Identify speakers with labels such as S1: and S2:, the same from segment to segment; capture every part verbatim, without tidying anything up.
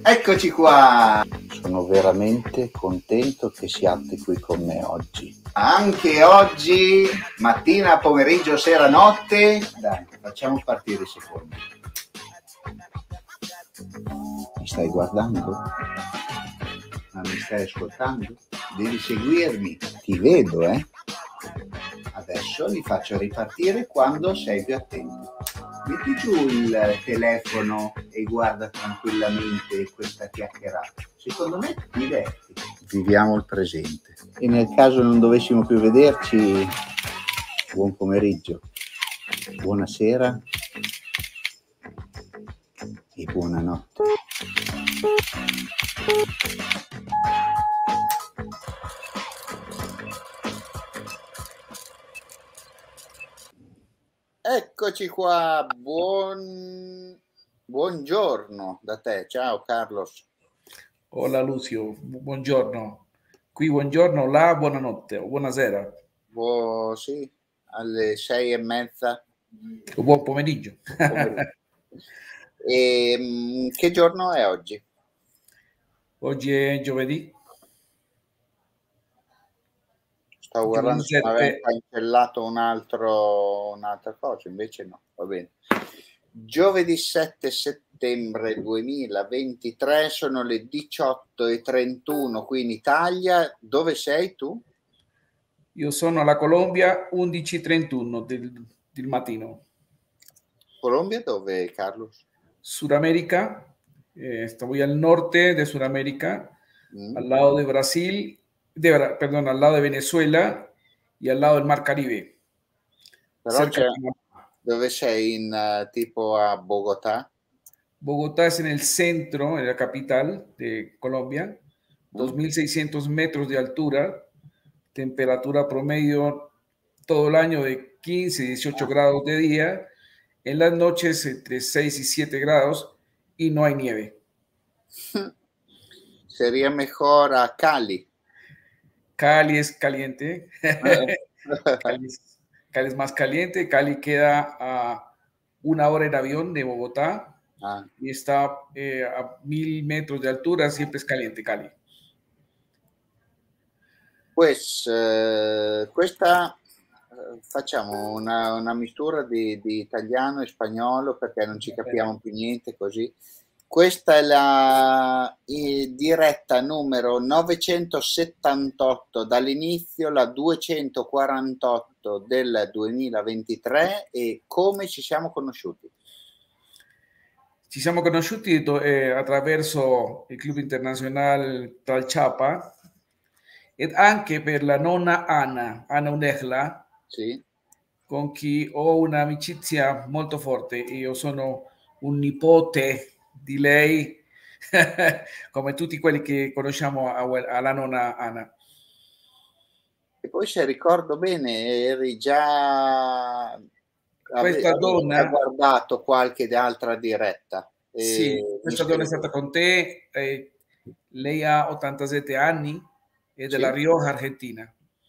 S1: Eccoci qua! Sono veramente contento che siate qui con me oggi. Anche oggi, mattina, pomeriggio, sera, notte. Dai, facciamo partire i secondi. Mi stai guardando? Ma mi stai ascoltando? Devi seguirmi. Ti vedo, eh? Adesso li faccio ripartire quando sei più attento. Metti giù il telefono e guarda tranquillamente questa chiacchierata. Secondo me ti diverti. Viviamo il presente. E nel caso non dovessimo più vederci, buon pomeriggio, buonasera e buonanotte. Eccoci qua, buon... buongiorno da te, ciao Carlos.
S2: Hola Lucio, buongiorno. Qui buongiorno, là buonanotte o buonasera.
S1: Oh, sì, alle sei e mezza.
S2: O buon pomeriggio.
S1: pomeriggio. E, che giorno è oggi?
S2: Oggi è giovedì.
S1: Stavo guardando se avevo cancellato un altro, un'altra cosa, invece no, va bene. Giovedì sette settembre duemilaventitré, sono le diciotto e trentuno qui in Italia. Dove sei tu?
S2: Io sono alla Colombia, undici e trentuno del, del mattino.
S1: Colombia dove, Carlos?
S2: Sudamérica, eh, estoy al norte de Sudamérica, mm. al lado de Brasil, de, perdón, al lado de Venezuela y al lado del Mar Caribe.
S1: Però c'è, di... Dove sei? In uh, tipo a Bogotá?
S2: Bogotá es en el centro, en la capital de Colombia, dos mil seiscientos metros de altura, temperatura promedio todo el año de quince, dieciocho grados de día, en las noches entre seis y siete grados y no hay nieve.
S1: Sería mejor a Cali.
S2: Cali es caliente. Cali, es, Cali es más caliente. Cali queda a una hora en avión de Bogotá ah. y está eh, a mil metros de altura. Siempre es caliente Cali.
S1: Pues eh, questa facciamo una, una mistura di, di italiano e spagnolo perché non ci capiamo più niente così. Questa è la diretta numero novecentosettantotto dall'inizio, la duecentoquarantotto del duemilaventitré. E come ci siamo conosciuti?
S2: Ci siamo conosciuti eh, attraverso il Club Internazionale Talchapa ed anche per la nonna Anna, Anna Unegla,
S1: sì.
S2: con chi ho un'amicizia molto forte. Io sono un nipote di lei, come tutti quelli che conosciamo alla nonna Anna.
S1: E poi, se ricordo bene, eri già...
S2: Questa
S1: avevi
S2: donna
S1: già guardato qualche altra diretta.
S2: Sì, questa donna è stata con te, eh, lei ha ottantasette anni, è della sì. Rioja, Argentina.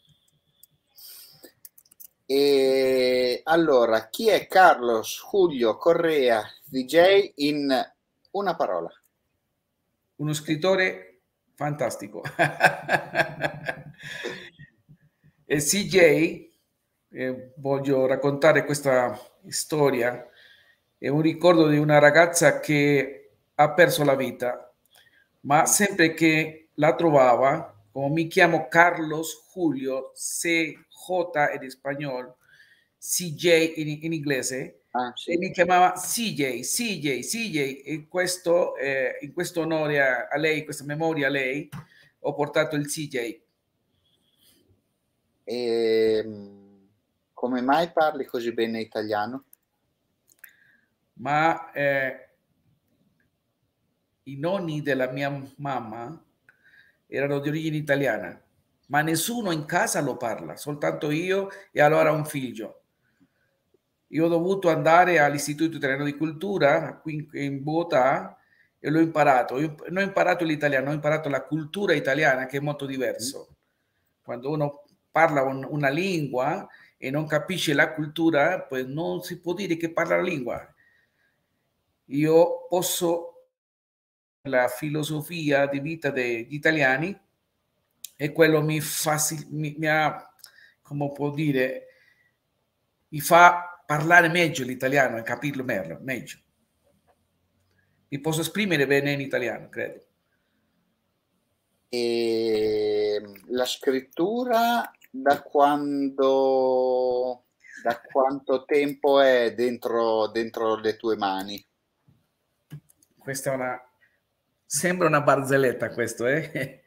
S1: E allora, chi è Carlos Julio Correa, D J, in una parola?
S2: Uno scrittore fantastico. E C J, eh, voglio raccontare questa storia, è un ricordo di una ragazza che ha perso la vita, ma sempre che la trovava, come mi chiamo Carlos Julio, C J in spagnolo, C J in, in inglese, ah, sì. E mi chiamava C J, C J, C J, e questo, eh, in questo onore a, a lei, questa memoria a lei, ho portato il C J.
S1: E come mai parli così bene italiano?
S2: Ma eh, i nonni della mia mamma erano di origine italiana, ma nessuno in casa lo parla, soltanto io e allora un figlio. Io ho dovuto andare all'Istituto Italiano di Cultura qui in Bogotà e l'ho imparato. Io non ho imparato l'italiano, ho imparato la cultura italiana, che è molto diverso. Quando uno parla un, una lingua e non capisce la cultura, pues non si può dire che parla la lingua. Io posso la filosofia di vita degli italiani e quello mi fa, mi, mi ha, come può dire, mi fa parlare meglio l'italiano e capirlo meglio, meglio. Mi posso esprimere bene in italiano, credo.
S1: E la scrittura da quando, da quanto tempo è dentro, dentro le tue mani?
S2: Questa è una, sembra una barzelletta questo, eh?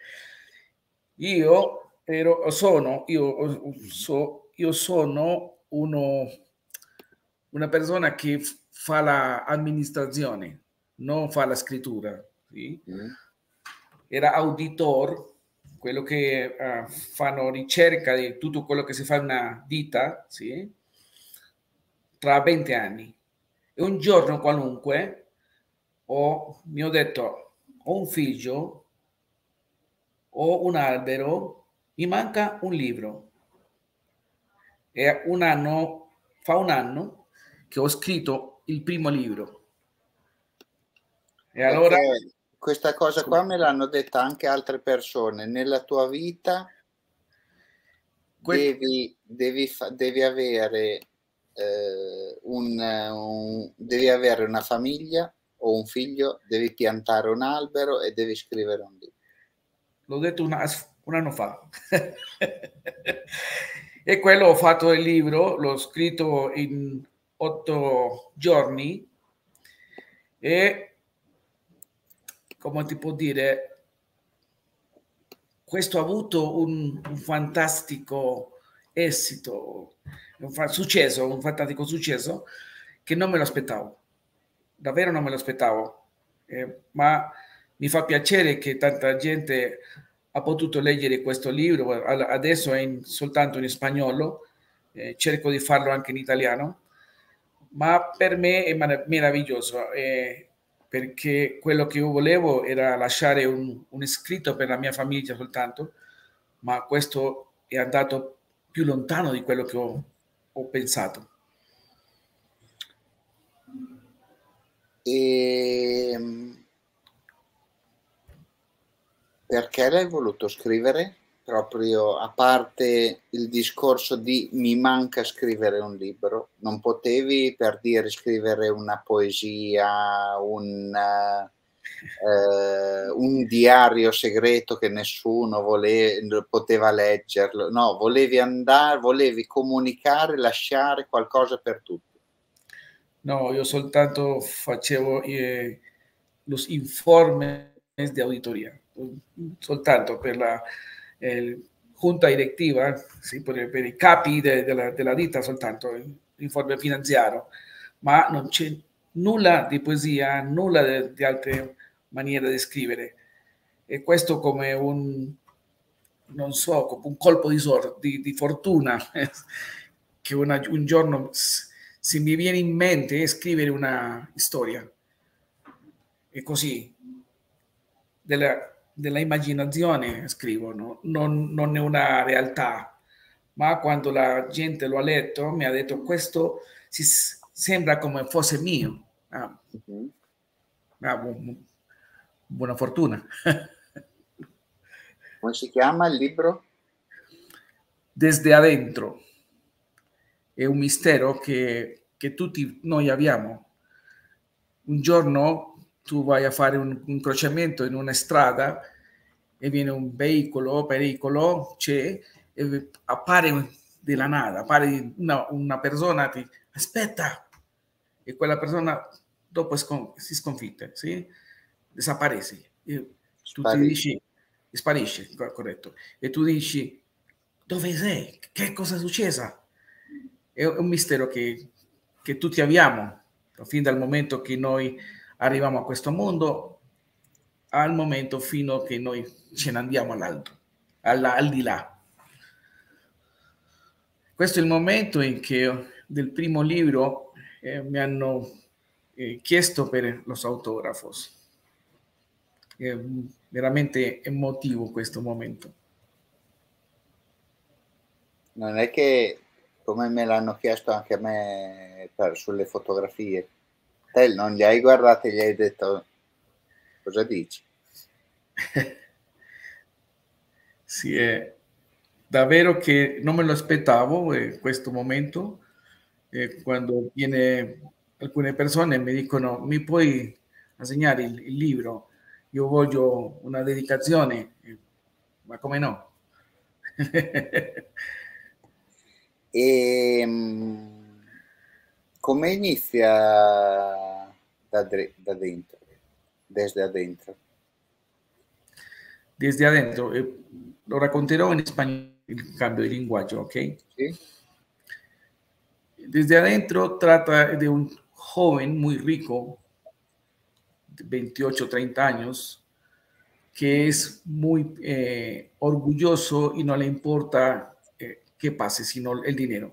S2: Io ero, sono, io, so, io sono uno, una persona che fa l'amministrazione, non fa la scrittura. Sì? Mm. Era auditor, quello che uh, fanno ricerca di tutto quello che si fa in una ditta, sì? Tra venti anni. E un giorno qualunque ho, mi ho detto, ho un figlio, ho un albero, mi manca un libro. E un anno, fa un anno che ho scritto il primo libro. E
S1: Perché
S2: allora
S1: questa cosa qua me l'hanno detta anche altre persone. Nella tua vita devi, devi, fa, devi avere eh, un, un, devi avere una famiglia o un figlio, devi piantare un albero e devi scrivere un libro.
S2: L'ho detto una, un anno fa. E quello ho fatto il libro, l'ho scritto in otto giorni e, come ti può dire, questo ha avuto un, un fantastico esito, un fa- successo, un fantastico successo che non me lo aspettavo, davvero non me lo aspettavo, eh, ma mi fa piacere che tanta gente ha potuto leggere questo libro, adesso è in, soltanto in spagnolo, eh, cerco di farlo anche in italiano, ma per me è meraviglioso, eh, perché quello che io volevo era lasciare un, un scritto per la mia famiglia soltanto, ma questo è andato più lontano di quello che ho, ho pensato.
S1: E perché l'hai voluto scrivere? Proprio a parte il discorso di mi manca scrivere un libro, non potevi per dire scrivere una poesia, un, eh, un diario segreto che nessuno vole, poteva leggerlo, no, volevi andare, volevi comunicare, lasciare qualcosa per tutti.
S2: No, io soltanto facevo eh, los informes di auditoria, soltanto per la eh, junta direttiva, sì, per, per i capi de, de la, della ditta, soltanto l'informe finanziario, ma non c'è nulla di poesia, nulla di altre maniere di scrivere. E questo come un, non so, come un colpo di, sort, di, di fortuna, che una, un giorno se mi viene in mente scrivere una storia. E così, della, della immaginazione scrivo, no? non, non è una realtà, ma quando la gente lo ha letto mi ha detto questo si, sembra come fosse mio. Ah, uh-huh. ah, bu- buona fortuna.
S1: Come si chiama il libro?
S2: Desde adentro. È un mistero che, che tutti noi abbiamo. Un giorno tu vai a fare un incrociamento in una strada e viene un veicolo, pericolo, c'è, e appare della nada, appare una, una persona, ti aspetta, e quella persona dopo scon- si sconfitte, sì? Desaparece. E tu ti dici, sparisce, corretto, e tu dici, dove sei? Che cosa è successo? È un mistero che, che tutti abbiamo, fin dal momento che noi arriviamo a questo mondo, al momento fino a che noi ce ne andiamo all'altro, alla, al di là. Questo è il momento in che del primo libro eh, mi hanno eh, chiesto per los autógrafos. È veramente emotivo questo momento.
S1: Non è che, come me l'hanno chiesto anche a me per, sulle fotografie, te non li hai guardati e gli hai detto cosa dici?
S2: Sì, è davvero che non me lo aspettavo eh, questo momento. Eh, quando viene alcune persone mi dicono mi puoi assegnare il, il libro, io voglio una dedicazione, Eh, ma come no?
S1: E mh, come inizia da, dre- da dentro, desde adentro?
S2: Desde adentro, eh, lo racconterò in spagnolo il cambio di linguaggio, ok?
S1: ¿Sí?
S2: Desde adentro trata de un joven muy rico, de veintiocho, treinta años, que es muy eh, orgulloso y no le importa eh, qué pase, sino el dinero.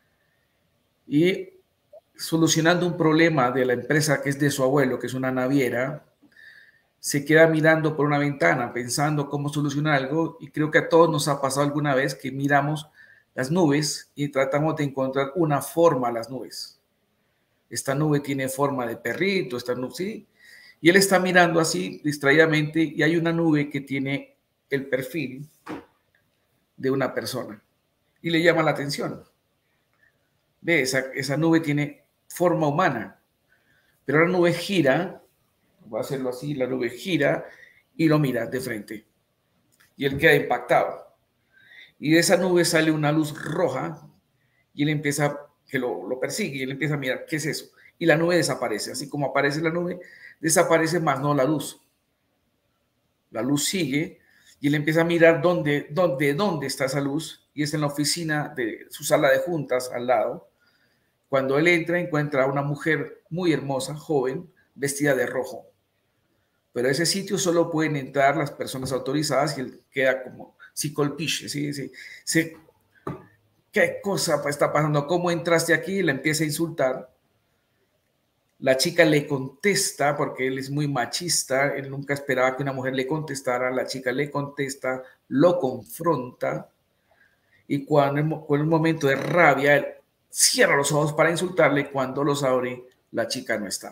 S2: Y solucionando un problema de la empresa que es de su abuelo, que es una naviera, se queda mirando por una ventana pensando cómo solucionar algo y creo que a todos nos ha pasado alguna vez que miramos las nubes y tratamos de encontrar una forma a las nubes. Esta nube tiene forma de perrito, esta nube, sí. Y él está mirando así distraídamente y hay una nube que tiene el perfil de una persona y le llama la atención. Ve, esa, esa nube tiene forma humana, pero la nube gira, voy a hacerlo así, la nube gira y lo mira de frente. Y él queda impactado. Y de esa nube sale una luz roja y él empieza, que lo, lo persigue, y él empieza a mirar, ¿qué es eso? Y la nube desaparece, así como aparece la nube, desaparece más no la luz. La luz sigue y él empieza a mirar dónde, dónde, dónde está esa luz y es en la oficina de su sala de juntas al lado. Cuando él entra, encuentra a una mujer muy hermosa, joven, vestida de rojo. Pero a ese sitio solo pueden entrar las personas autorizadas y él queda como psicolpiche, ¿sí? Sí, sí. ¿Qué cosa está pasando? ¿Cómo entraste aquí? Y le empieza a insultar. La chica le contesta, porque él es muy machista, él nunca esperaba que una mujer le contestara, la chica le contesta, lo confronta, y cuando en un momento de rabia, él cierra los ojos para insultarle, cuando los abre, la chica no está.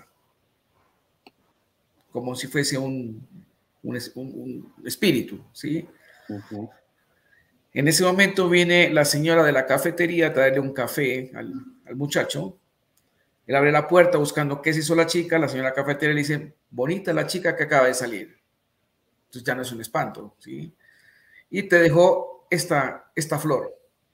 S2: Como si fuese un, un, un, un espíritu, ¿sí? Uh-huh. En ese momento viene la señora de la cafetería a traerle un café al, al muchacho. Él abre la puerta buscando qué se hizo la chica. La señora cafetera le dice, bonita la chica que acaba de salir. Entonces ya no es un espanto, ¿sí? Y te dejó esta, esta flor.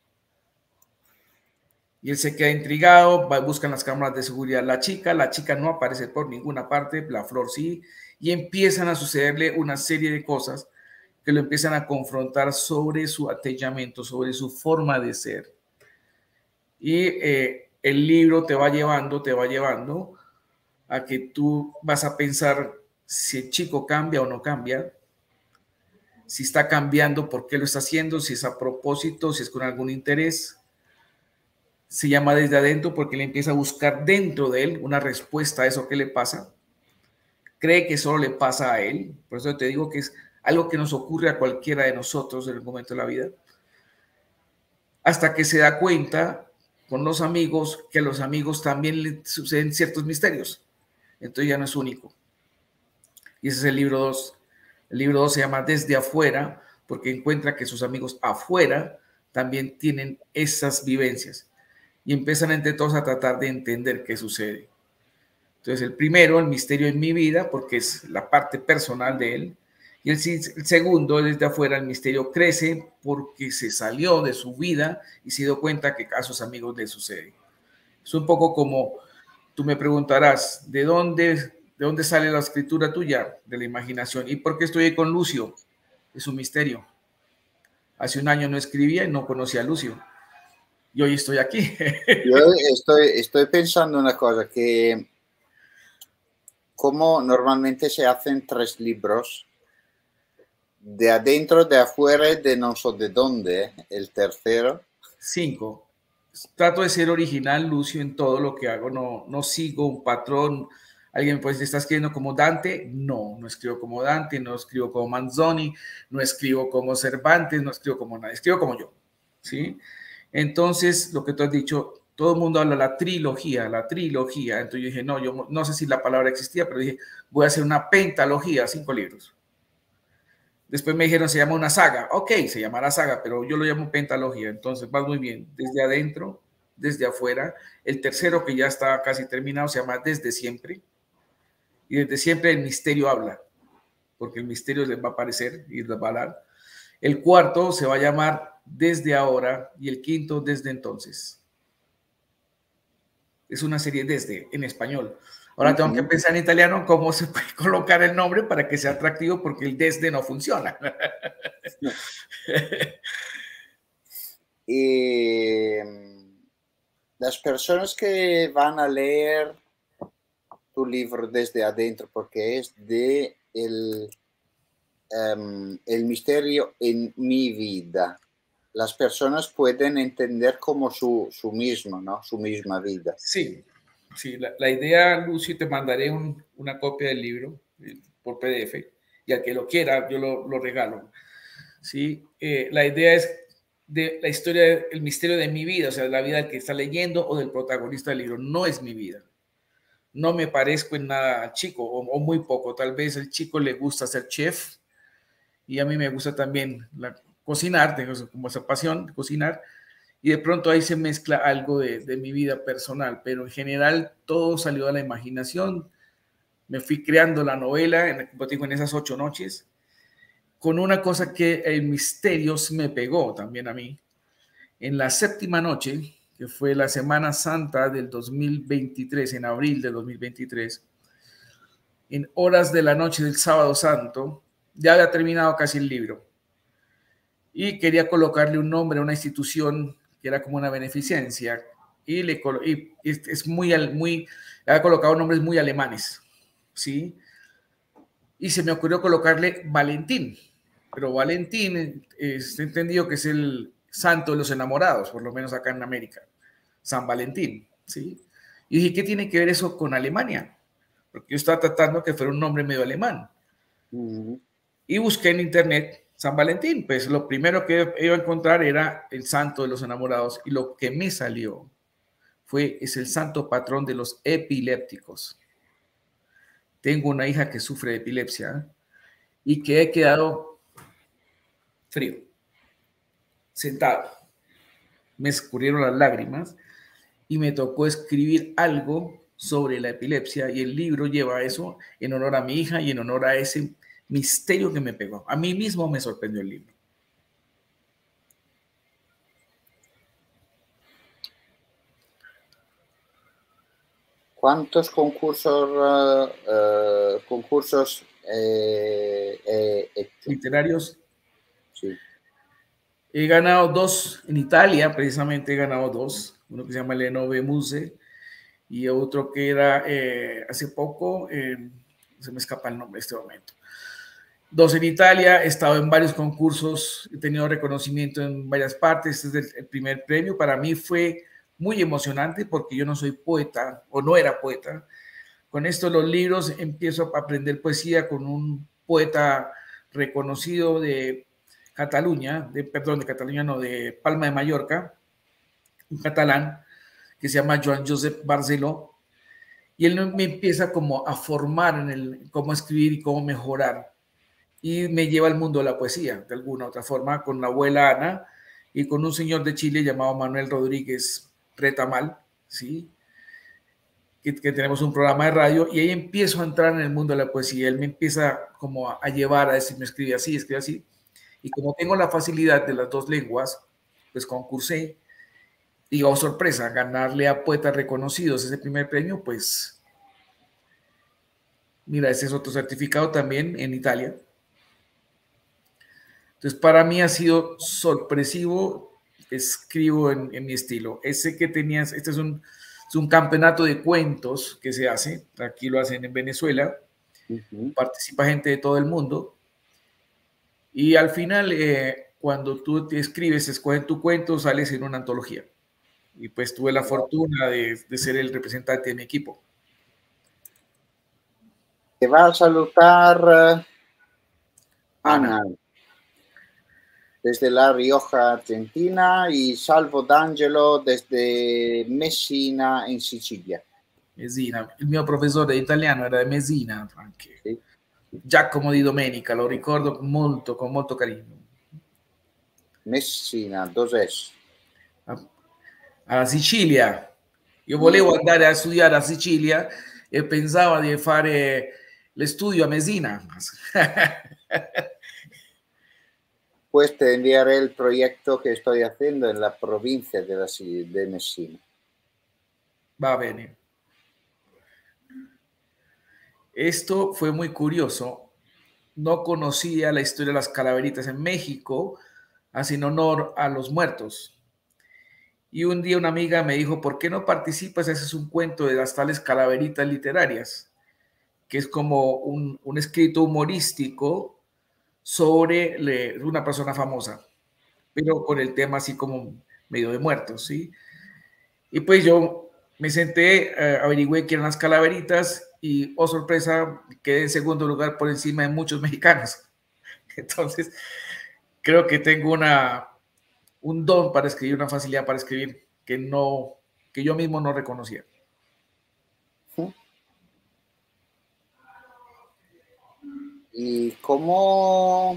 S2: Y él se queda intrigado, va, buscan las cámaras de seguridad la chica, la chica no aparece por ninguna parte, la flor sí, y empiezan a sucederle una serie de cosas que lo empiezan a confrontar sobre su atellamiento, sobre su forma de ser. Y eh, el libro te va llevando, te va llevando a que tú vas a pensar si el chico cambia o no cambia, si está cambiando, por qué lo está haciendo, si es a propósito, si es con algún interés. Se llama Desde Adentro porque le empieza a buscar dentro de él una respuesta a eso que le pasa. Cree que solo le pasa a él, por eso te digo que es algo que nos ocurre a cualquiera de nosotros en el momento de la vida, hasta que se da cuenta con los amigos que a los amigos también le suceden ciertos misterios. Entonces ya no es único. Y ese es el libro dos. El libro dos se llama Desde Afuera, porque encuentra que sus amigos afuera también tienen esas vivencias. Y empiezan entre todos a tratar de entender qué sucede. Entonces el primero, el misterio en mi vida, porque es la parte personal de él. Y el, el segundo, Desde Afuera, el misterio crece porque se salió de su vida y se dio cuenta que a sus amigos le sucede. Es un poco como, tú me preguntarás, ¿de dónde, ¿de dónde sale la escritura tuya? De la imaginación. ¿Y por qué estoy ahí con Lucio? Es un misterio. Hace un año no escribía y no conocía a Lucio. Y hoy estoy aquí.
S1: Yo estoy, estoy pensando una cosa, que como normalmente se hacen tres libros, de adentro, de afuera y de no sé de dónde, el tercero.
S2: Cinco. Trato de ser original, Lucio, en todo lo que hago. No, no sigo un patrón. Alguien pues está escribiendo como Dante. No, no escribo como Dante, no escribo como Manzoni, no escribo como Cervantes, no escribo como nadie, escribo como yo, ¿sí? Entonces, lo que tú has dicho, Todo el mundo habla de la trilogía, la trilogía. Entonces yo dije, no, yo no sé si la palabra existía, pero dije, voy a hacer una pentalogía, cinco libros. Después me dijeron, se llama una saga. Ok, se llamará saga, pero yo lo llamo pentalogía. Entonces va muy bien, desde adentro, desde afuera. El tercero, que ya está casi terminado, se llama Desde Siempre. Y desde siempre el misterio habla, porque el misterio les va a aparecer y les va a hablar. El cuarto se va a llamar Desde Ahora y el quinto Desde Entonces. Es una serie desde, en español. Ahora uh-huh. tengo que pensar en italiano cómo se puede colocar el nombre para que sea atractivo, porque el desde no funciona.
S1: No. Y las personas que van a leer tu libro Desde Adentro, porque es de el, um, el misterio en mi vida, las personas pueden entender como su, su mismo, ¿no? Su misma vida.
S2: Sí, sí. La, la idea, Lucy, te mandaré un, una copia del libro por P D F, y al que lo quiera, yo lo, lo regalo. Sí, eh, la idea es de la historia, el misterio de mi vida, o sea, la vida del que está leyendo o del protagonista del libro. No es mi vida. No me parezco en nada al chico, o, o muy poco. Tal vez al chico le gusta ser chef, y a mí me gusta también la, cocinar, tengo como esa pasión de cocinar, y de pronto ahí se mezcla algo de, de mi vida personal, pero en general todo salió de la imaginación. Me fui creando la novela, en, como digo, en esas ocho noches, con una cosa que el misterio me pegó también a mí. En la séptima noche, que fue la Semana Santa del dos mil veintitrés, en abril de dos mil veintitrés, en horas de la noche del Sábado Santo, ya había terminado casi el libro, y quería colocarle un nombre a una institución que era como una beneficencia, y, le, y es muy, muy, había colocado nombres muy alemanes, ¿sí? Y se me ocurrió colocarle Valentín, pero Valentín es entendido que es el santo de los enamorados, por lo menos acá en América, San Valentín, ¿sí? Y dije, ¿qué tiene que ver eso con Alemania? Porque yo estaba tratando que fuera un nombre medio alemán. Uh-huh. Y busqué en internet San Valentín, pues lo primero que iba a encontrar era el santo de los enamorados, y lo que me salió fue, es el santo patrón de los epilépticos. Tengo una hija que sufre de epilepsia y que he quedado frío, sentado. Me escurrieron las lágrimas y me tocó escribir algo sobre la epilepsia, y el libro lleva eso en honor a mi hija y en honor a ese misterio que me pegó. A mí mismo me sorprendió el libro.
S1: ¿Cuántos concursos, uh, uh, concursos eh, eh, hecho?
S2: Literarios?
S1: Sí.
S2: He ganado dos en Italia, precisamente he ganado dos. Uno que se llama Le Nove Muse y otro que era eh, hace poco, eh, se me escapa el nombre en este momento. Dos en Italia, he estado en varios concursos, he tenido reconocimiento en varias partes. Este es el, el primer premio. Para mí fue muy emocionante porque yo no soy poeta, o no era poeta. Con esto los libros empiezo a aprender poesía con un poeta reconocido de Cataluña, de, perdón, de Cataluña no, de Palma de Mallorca, un catalán que se llama Joan Josep Barceló, y él me empieza como a formar en el cómo escribir y cómo mejorar, y me lleva al mundo de la poesía, de alguna u otra forma, con la abuela Ana y con un señor de Chile llamado Manuel Rodríguez Retamal, ¿sí? Que, que tenemos un programa de radio, y ahí empiezo a entrar en el mundo de la poesía. Él me empieza como a, a llevar a decir, me escribe así, escribe así, y como tengo la facilidad de las dos lenguas, pues concursé, y oh sorpresa, ganarle a poetas reconocidos ese primer premio, pues mira, ese es otro certificado también en Italia. Entonces para mí ha sido sorpresivo, escribo en, en mi estilo. Ese que tenías, este es un, es un campeonato de cuentos que se hace, aquí lo hacen en Venezuela, uh-huh. Participa gente de todo el mundo, y al final eh, cuando tú te escribes, escogen tu cuento, sales en una antología. Y pues tuve la fortuna de, de ser el representante de mi equipo.
S1: Te va a saludar uh, Ana.
S2: Ana.
S1: desde La Rioja, Argentina, y Salvo D'Angelo desde Messina, in Sicilia.
S2: Messina. Il mio professore italiano era di Messina anche.
S1: Sì.
S2: Giacomo Di Domenica, lo ricordo molto, con molto carinno.
S1: Messina, dov'è?
S2: Alla Sicilia. Io volevo andare a studiare a Sicilia e pensavo di fare lo studio a Messina.
S1: Pues te enviaré el proyecto que estoy haciendo en la provincia de, la, de Messina.
S2: Va bene. Esto fue muy curioso. No conocía la historia de las calaveritas en México, hacen honor a los muertos. Y un día una amiga me dijo, ¿por qué no participas? Ese es un cuento de las tales calaveritas literarias, que es como un, un escrito humorístico sobre le, una persona famosa, pero con el tema así como medio de muertos, ¿sí? Y pues yo me senté, eh, averigüé qué eran las calaveritas y, oh sorpresa, quedé en segundo lugar por encima de muchos mexicanos. Entonces, creo que tengo una, un don para escribir, una facilidad para escribir que, no, que yo mismo no reconocía.
S1: ¿Y cómo,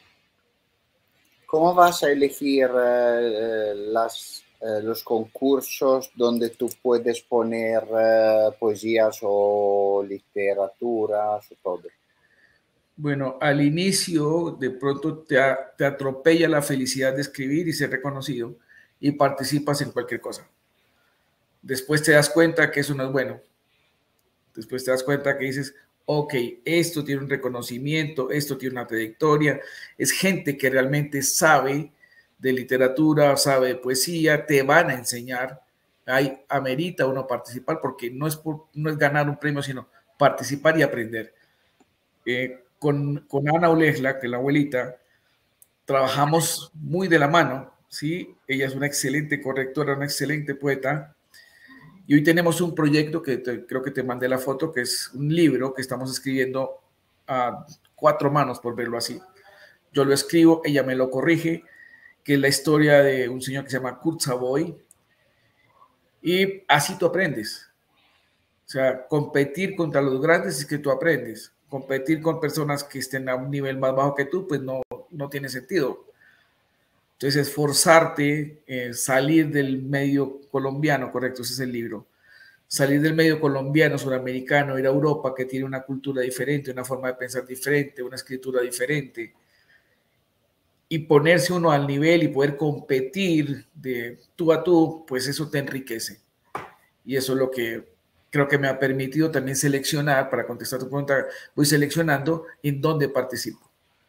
S1: cómo vas a elegir eh, las, eh, los concursos donde tú puedes poner eh, poesías o literaturas o todo?
S2: Bueno, al inicio de pronto te, a, te atropella la felicidad de escribir y ser reconocido y participas en cualquier cosa. Después te das cuenta que eso no es bueno. Después te das cuenta que dices, ok, esto tiene un reconocimiento, esto tiene una trayectoria, es gente que realmente sabe de literatura, sabe de poesía, te van a enseñar, ahí amerita uno participar porque no es, por, no es ganar un premio, sino participar y aprender. Eh, con, con Ana Olesla, que es la abuelita, trabajamos muy de la mano, ¿sí? Ella es una excelente correctora, una excelente poeta, y hoy tenemos un proyecto que te, creo que te mandé la foto, que es un libro que estamos escribiendo a cuatro manos, por verlo así. Yo lo escribo, ella me lo corrige, que es la historia de un señor que se llama Kurt Savoy, y así tú aprendes. O sea, competir contra los grandes es que tú aprendes. Competir con personas que estén a un nivel más bajo que tú, pues no, no tiene sentido. Entonces, esforzarte, eh, salir del medio colombiano, correcto, ese es el libro. Salir del medio colombiano, suramericano, ir a Europa, que tiene una cultura diferente, una forma de pensar diferente, una escritura diferente, y ponerse uno al nivel y poder competir de tú a tú, pues eso te enriquece. Y eso es lo que creo que me ha permitido también seleccionar, para contestar tu pregunta, voy seleccionando en dónde participo.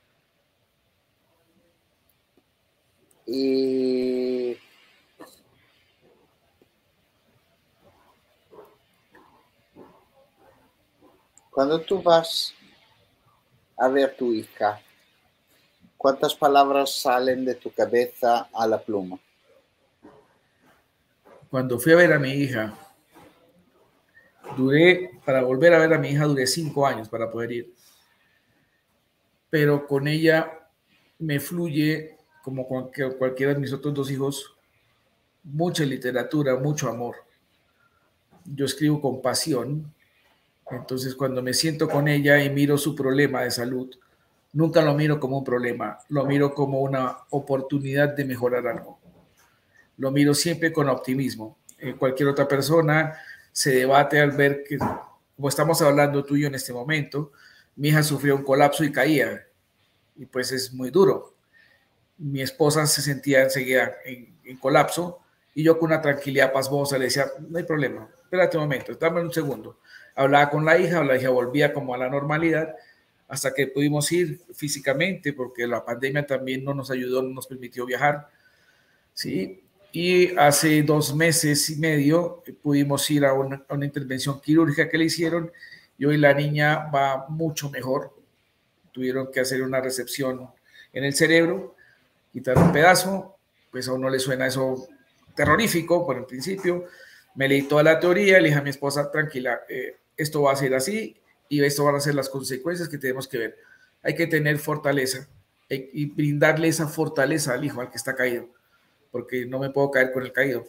S1: Y cuando tú vas a ver tu hija, ¿cuántas palabras salen de tu cabeza a la pluma?
S2: Cuando fui a ver a mi hija, duré, para volver a ver a mi hija, duré cinco años para poder ir. Pero con ella me fluye, como cualquier, cualquiera de mis otros dos hijos, mucha literatura, mucho amor. Yo escribo con pasión. Entonces, cuando me siento con ella y miro su problema de salud, nunca lo miro como un problema, lo miro como una oportunidad de mejorar algo. Lo miro siempre con optimismo. Eh, cualquier otra persona se debate al ver que, como estamos hablando tú y yo en este momento, mi hija sufrió un colapso y caía, y pues es muy duro. Mi esposa se sentía enseguida en, en colapso, y yo con una tranquilidad pasmosa le decía, no hay problema, espérate un momento, dame un segundo. Hablaba con la hija, la hija volvía como a la normalidad, hasta que pudimos ir físicamente, porque la pandemia también no nos ayudó, no nos permitió viajar, ¿sí? Y hace dos meses y medio pudimos ir a una, a una intervención quirúrgica que le hicieron, y hoy la niña va mucho mejor. Tuvieron que hacer una recepción en el cerebro, quitar un pedazo, pues a uno le suena eso terrorífico por el principio. Me leí toda la teoría, le dije a mi esposa, tranquila, eh, esto va a ser así y esto van a ser las consecuencias que tenemos que ver. Hay que tener fortaleza, y brindarle esa fortaleza al hijo, al que está caído, porque no me puedo caer con el caído.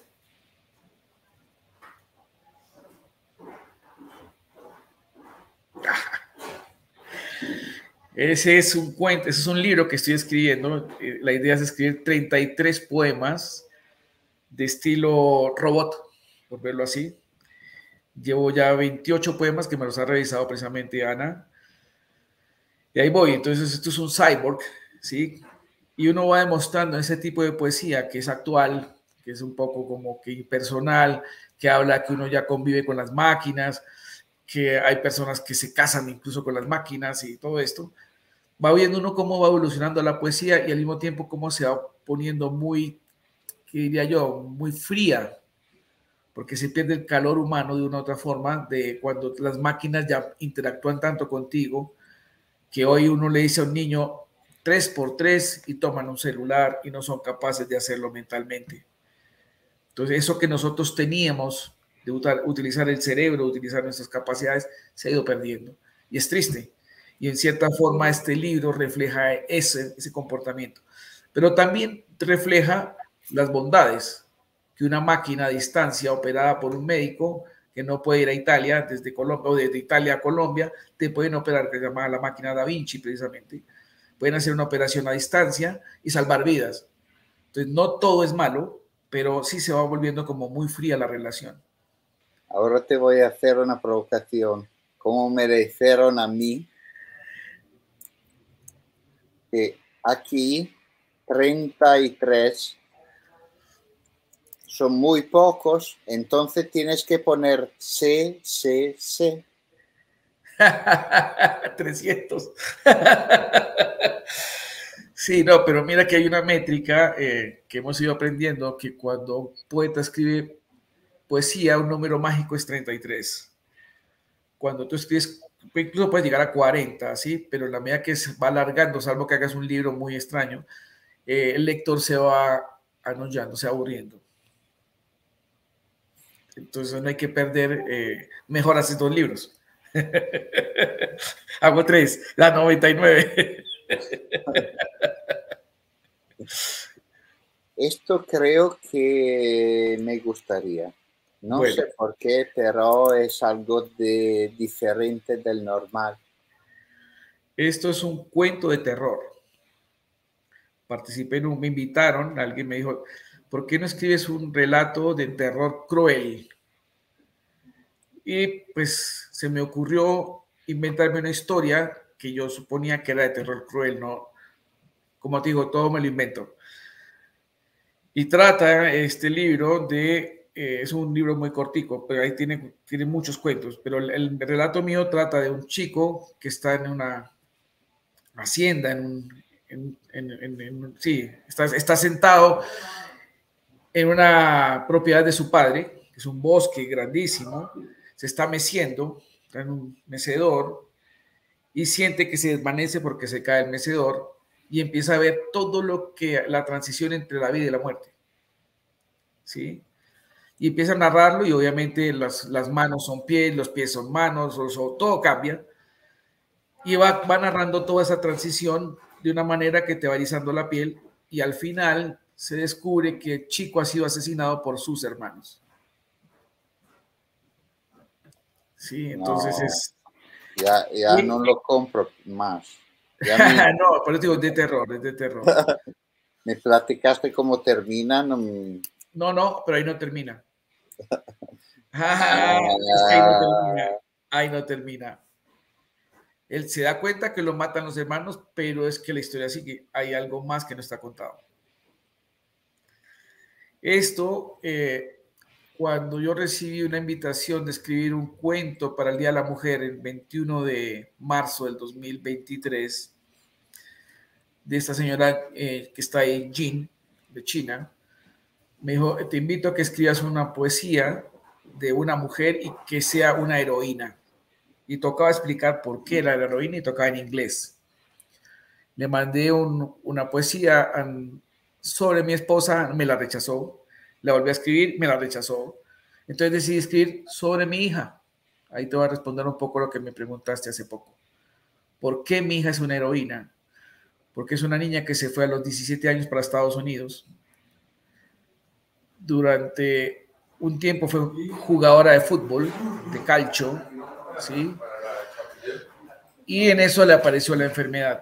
S2: Ese es un cuento, ese es un libro que estoy escribiendo. La idea es escribir treinta y tres poemas de estilo robot, por verlo así. Llevo ya veintiocho poemas que me los ha revisado precisamente Ana. Y ahí voy. Entonces, esto es un cyborg, ¿sí? Y uno va demostrando ese tipo de poesía que es actual, que es un poco como que impersonal, que habla que uno ya convive con las máquinas, que hay personas que se casan incluso con las máquinas y todo esto. Va viendo uno cómo va evolucionando la poesía y al mismo tiempo cómo se va poniendo muy, ¿qué diría yo?, muy fría, porque se pierde el calor humano de una u otra forma, de cuando las máquinas ya interactúan tanto contigo, que hoy uno le dice a un niño tres por tres y toman un celular y no son capaces de hacerlo mentalmente. Entonces, eso que nosotros teníamos de utilizar el cerebro, utilizar nuestras capacidades, se ha ido perdiendo. Y es triste. Y en cierta forma este libro refleja ese, ese comportamiento. Pero también refleja las bondades que una máquina a distancia operada por un médico que no puede ir a Italia, desde Colombia o desde Italia a Colombia, te pueden operar, que se llama la máquina Da Vinci precisamente. Pueden hacer una operación a distancia y salvar vidas. Entonces, no todo es malo, pero sí se va volviendo como muy fría la relación.
S1: Ahora te voy a hacer una provocación. ¿Cómo me dijeron a mí que aquí treinta y tres son muy pocos, entonces tienes que poner C, C, C.
S2: trescientos. Sí, no, pero mira que hay una métrica eh, que hemos ido aprendiendo, que cuando un poeta escribe poesía, un número mágico es treinta y tres. Cuando tú escribes, incluso puedes llegar a cuarenta, ¿sí? Pero en la medida que se va alargando, salvo que hagas un libro muy extraño, eh, el lector se va anollando, se va aburriendo. Entonces no hay que perder, eh, mejor haces dos libros. Hago tres, la noventa y nueve.
S1: Esto creo que me gustaría. No
S2: Bueno,
S1: sé por qué, pero es algo de diferente del normal.
S2: esto es un cuento de terror. Participé en un, me invitaron, alguien me dijo, ¿por qué no escribes un relato de terror cruel? Y pues se me ocurrió inventarme una historia que yo suponía que era de terror cruel, ¿no? Como te digo, todo me lo invento. Y trata este libro de, eh, es un libro muy cortico, pero ahí tiene, tiene muchos cuentos, pero el, el relato mío trata de un chico que está en una hacienda, en un, en, en, en, en, sí, está, está sentado en una propiedad de su padre, que es un bosque grandísimo, se está meciendo, está en un mecedor, y siente que se desvanece porque se cae el mecedor, y empieza a ver todo lo que, la transición entre la vida y la muerte, ¿sí? Y empieza a narrarlo, y obviamente las, las manos son pies, los pies son manos, o, o, todo cambia, y va, va narrando toda esa transición de una manera que te va erizando la piel, y al final se descubre que el chico ha sido asesinado por sus hermanos. Sí, entonces
S1: No,
S2: es...
S1: ya, ya no lo compro más. Ya me,
S2: no, por eso digo, de terror, es de terror.
S1: me platicaste cómo terminan. Um,
S2: No, no, pero ahí no termina. Es que ahí no termina.
S1: ah,
S2: Ahí no termina. Él se da cuenta que lo matan los hermanos, pero es que la historia sigue. Hay algo más que no está contado. Esto, eh, cuando yo recibí una invitación de escribir un cuento para el Día de la Mujer el veintiuno de marzo del dos mil veintitrés, de esta señora eh, que está ahí, Jin, de China, me dijo, te invito a que escribas una poesía de una mujer y que sea una heroína. Y tocaba explicar por qué era la heroína y tocaba en inglés. Le mandé un, una poesía um, sobre mi esposa, me la rechazó. La volví a escribir, me la rechazó. Entonces decidí escribir sobre mi hija. Ahí te voy a responder un poco lo que me preguntaste hace poco. ¿Por qué mi hija es una heroína? porque es una niña que se fue a los diecisiete años para Estados Unidos. Durante un tiempo fue jugadora de fútbol, de calcio, ¿sí? Y en eso le apareció la enfermedad.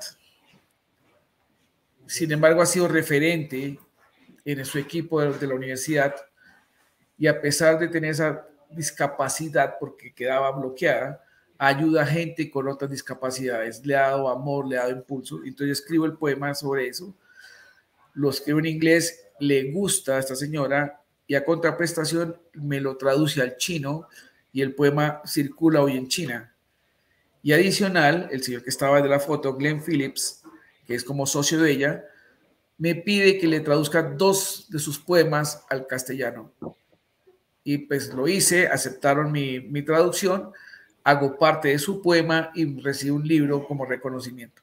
S2: Sin embargo, ha sido referente en su equipo de, de la universidad, y a pesar de tener esa discapacidad, porque quedaba bloqueada, ayuda a gente con otras discapacidades, le ha dado amor, le ha dado impulso. Entonces escribo el poema sobre eso, lo escribo en inglés, le gusta a esta señora, y a contraprestación me lo traduce al chino, y el poema circula hoy en China. Y adicional, el señor que estaba de la foto, Glenn Phillips, que es como socio de ella, me pide que le traduzca dos de sus poemas al castellano. Y pues lo hice, aceptaron mi, mi traducción, hago parte de su poema y recibo un libro como reconocimiento.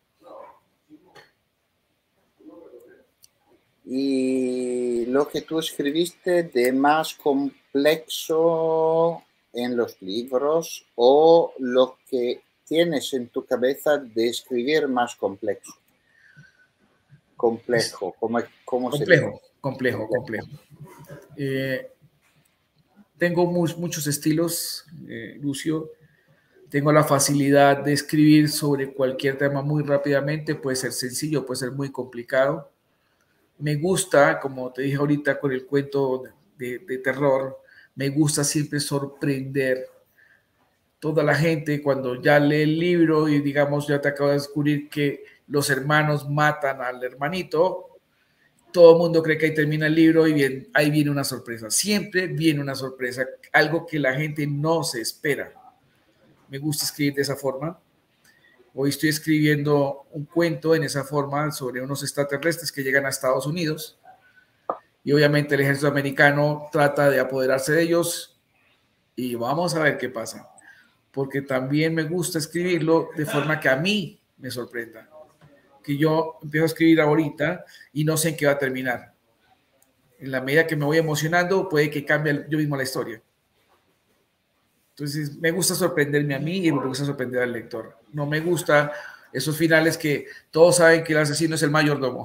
S1: Y lo que tú escribiste de más complejo en los libros, o lo que tienes en tu cabeza de escribir más complejo. Complejo, ¿cómo, cómo
S2: complejo,
S1: se dice?
S2: complejo, complejo. Eh, tengo mu muchos estilos, eh, Lucio. Tengo la facilidad de escribir sobre cualquier tema muy rápidamente. Puede ser sencillo, puede ser muy complicado. Me gusta, como te dije ahorita con el cuento de, de terror, me gusta siempre sorprender. Toda la gente cuando ya lee el libro y digamos ya te acabo de descubrir que los hermanos matan al hermanito, todo el mundo cree que ahí termina el libro y bien, ahí viene una sorpresa. Siempre viene una sorpresa, algo que la gente no se espera. Me gusta escribir de esa forma. Hoy estoy escribiendo un cuento en esa forma sobre unos extraterrestres que llegan a Estados Unidos, y obviamente el ejército americano trata de apoderarse de ellos, y vamos a ver qué pasa, porque también me gusta escribirlo de forma que a mí me sorprenda, que yo empiezo a escribir ahorita y no sé en qué va a terminar. En la medida que me voy emocionando, puede que cambie yo mismo la historia. Entonces, me gusta sorprenderme a mí y me gusta sorprender al lector. No me gusta esos finales que todos saben que el asesino es el mayordomo.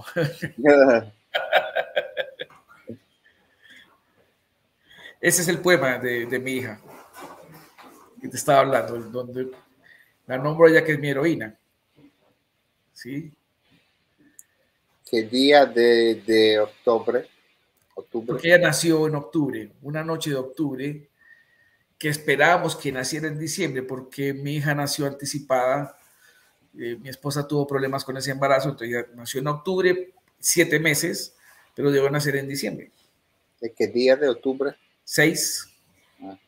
S2: Ese es el poema de, de mi hija, que te estaba hablando, donde la nombro ella que es mi heroína. ¿Sí?
S1: ¿Qué día de, de octubre? octubre?
S2: Porque ella nació en octubre, una noche de octubre, que esperábamos que naciera en diciembre, porque mi hija nació anticipada. Eh, mi esposa tuvo problemas con ese embarazo, entonces ella nació en octubre, siete meses, pero debe nacer en diciembre.
S1: ¿De qué día de octubre?
S2: Seis.
S1: Ah.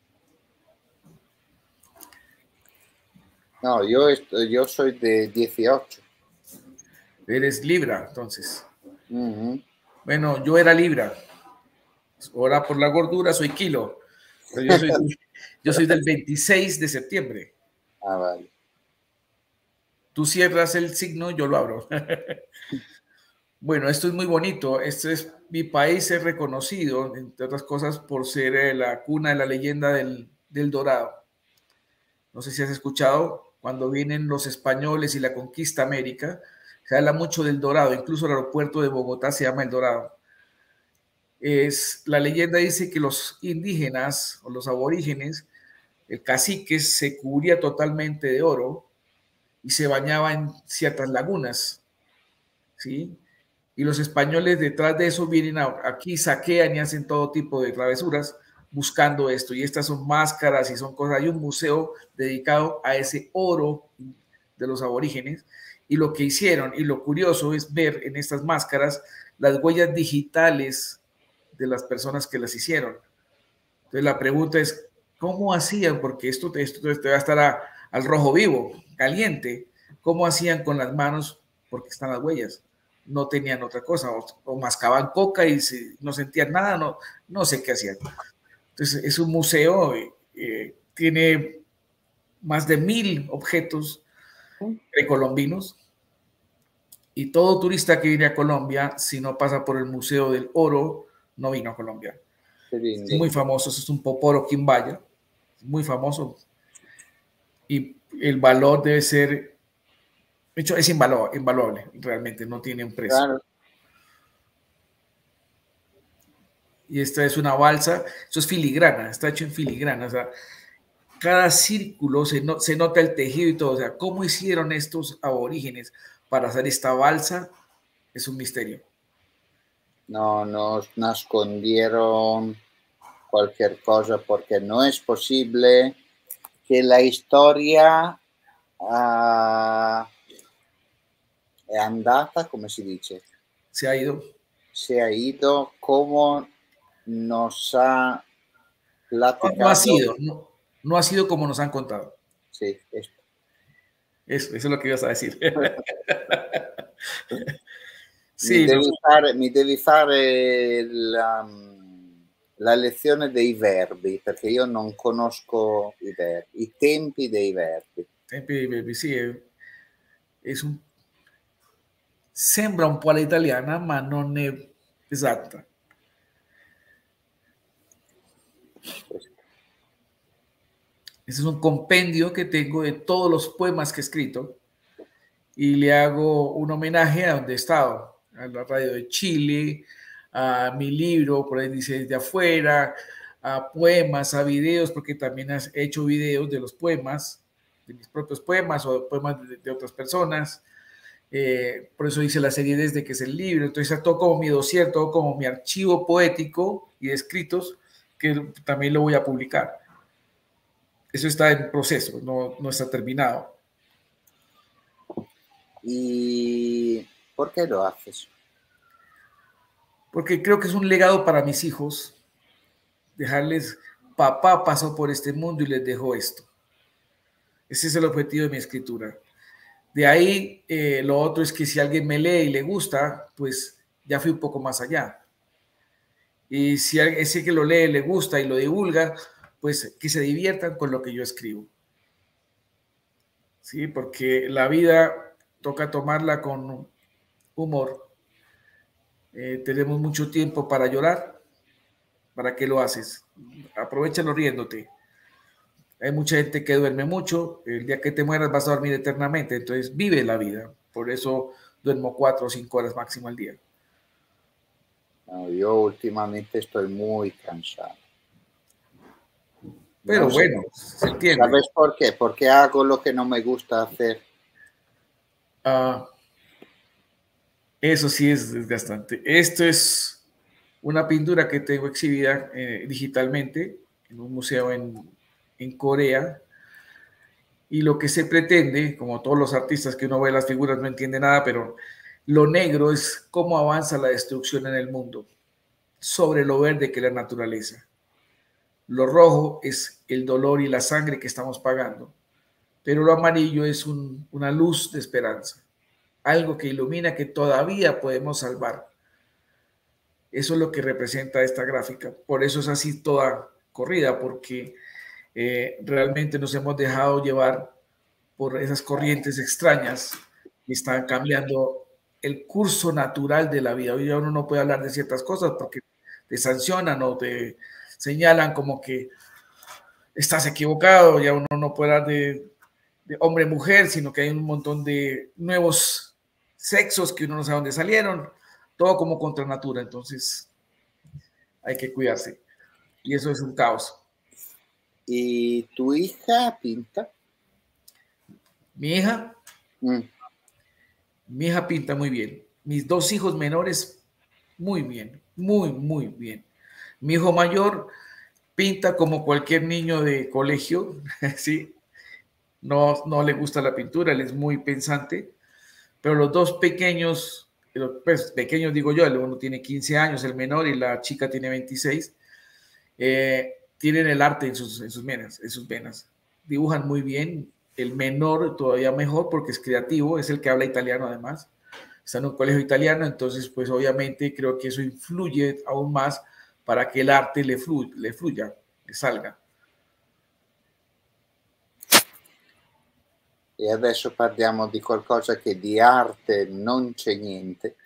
S1: No, yo, estoy, yo soy de dieciocho.
S2: Eres Libra, entonces.
S1: Uh-huh.
S2: Bueno, yo era Libra. Ahora por la gordura soy Kilo. Pero yo soy, yo soy del veintiséis de septiembre.
S1: Ah, vale.
S2: Tú cierras el signo, yo lo abro. Bueno, esto es muy bonito. Este es, mi país es reconocido, entre otras cosas, por ser la cuna de la leyenda del, del Dorado. No sé si has escuchado, cuando vienen los españoles y la conquista América, se habla mucho del Dorado. Incluso el aeropuerto de Bogotá se llama El Dorado. Es, la leyenda dice que los indígenas o los aborígenes, el cacique se cubría totalmente de oro y se bañaba en ciertas lagunas, ¿sí? Y los españoles detrás de eso vienen a, aquí, saquean y hacen todo tipo de travesuras buscando esto. Y estas son máscaras y son cosas. Hay un museo dedicado a ese oro de los aborígenes. Y lo que hicieron, y lo curioso es ver en estas máscaras las huellas digitales de las personas que las hicieron. Entonces la pregunta es, ¿cómo hacían? Porque esto, esto, esto va a estar a, al rojo vivo, caliente. ¿Cómo hacían con las manos? Porque están las huellas. No tenían otra cosa, o, o mascaban coca y se, no sentían nada, no, no sé qué hacían. Entonces es un museo, eh, tiene más de mil objetos precolombinos, y todo turista que viene a Colombia, si no pasa por el Museo del Oro, no vino a Colombia. Es muy famoso, es un poporo quimbaya, muy famoso, y el valor debe ser De hecho, es invaluable, invaluable, realmente no tiene un precio.
S1: Claro.
S2: Y esta es una balsa, esto es filigrana, está hecho en filigrana, o sea, cada círculo se, no, se nota el tejido y todo, o sea, cómo hicieron estos aborígenes para hacer esta balsa es un misterio.
S1: No, nos nascondieron cualquier cosa porque no es posible que la historia uh, è andata, come si dice?
S2: Se ha ido.
S1: Se ha ido como nos ha platicado.
S2: No, no ha sido, no, no ha sido como nos han contado.
S1: Sí, esto.
S2: Eso, eso es lo que ibas a decir.
S1: Sí, mi, devi no. fare, mi devi fare la, la lezione dei verbi, perché io non conosco i verbi, i tempi dei verbi.
S2: Tempi dei verbi, sì, è, è un, sembra un po' all'italiana, ma non è esatta. Ese es un compendio que tengo de todos los poemas que he escrito y le hago un homenaje a donde he estado, a la radio de Chile, a mi libro, por ahí dice Desde Afuera, a poemas, a videos, porque también he hecho videos de los poemas, de mis propios poemas o de poemas de, de otras personas. Eh, por eso hice la serie Desde, que es el libro. Entonces, todo como mi dossier, todo como mi archivo poético y de escritos, que también lo voy a publicar. Eso está en proceso, no, no está terminado.
S1: ¿Y por qué lo haces?
S2: Porque creo que es un legado para mis hijos, dejarles, papá pasó por este mundo y les dejó esto. Ese es el objetivo de mi escritura. De ahí, eh, lo otro es que si alguien me lee y le gusta, pues ya fui un poco más allá. Y si ese que lo lee le gusta y lo divulga, pues que se diviertan con lo que yo escribo. Sí, porque la vida toca tomarla con humor. Eh, tenemos mucho tiempo para llorar. ¿Para qué lo haces? Aprovechalo riéndote. Hay mucha gente que duerme mucho. El día que te mueras vas a dormir eternamente. Entonces vive la vida. Por eso duermo cuatro o cinco horas máximo al día.
S1: No, yo últimamente estoy muy cansado.
S2: Pero
S1: no
S2: bueno,
S1: sé.
S2: se entiende.
S1: ¿Sabes por qué? Porque hago lo que no me gusta hacer.
S2: Uh, eso sí es desgastante. Esto es una pintura que tengo exhibida eh, digitalmente en un museo en, en Corea. Y lo que se pretende, como todos los artistas que uno ve las figuras no entiende nada, pero lo negro es cómo avanza la destrucción en el mundo sobre lo verde que es la naturaleza. Lo rojo es el dolor y la sangre que estamos pagando, pero lo amarillo es un, una luz de esperanza, algo que ilumina que todavía podemos salvar. Eso es lo que representa esta gráfica. Por eso es así toda corrida, porque eh, realmente nos hemos dejado llevar por esas corrientes extrañas que están cambiando el curso natural de la vida. Hoy uno no puede hablar de ciertas cosas porque te sancionan o te señalan como que estás equivocado, ya uno no puede hablar de, de hombre-mujer, sino que hay un montón de nuevos sexos que uno no sabe dónde salieron, todo como contra natura, entonces hay que cuidarse. Y eso es un caos.
S1: ¿Y tu hija pinta?
S2: Mi hija,
S1: mm.
S2: mi hija pinta muy bien. Mis dos hijos menores, muy bien, muy, muy bien. Mi hijo mayor pinta como cualquier niño de colegio, ¿sí? No, no le gusta la pintura, él es muy pensante, pero los dos pequeños, pues pequeños digo yo, el uno tiene quince años, el menor, y la chica tiene veintiséis, eh, tienen el arte en sus, en sus venas, en sus venas. Dibujan muy bien, el menor todavía mejor porque es creativo, es el que habla italiano además, está en un colegio italiano, entonces pues obviamente creo que eso influye aún más para che l'arte le, flu- le fluya, le salga.
S1: E adesso parliamo di qualcosa che di arte non c'è niente.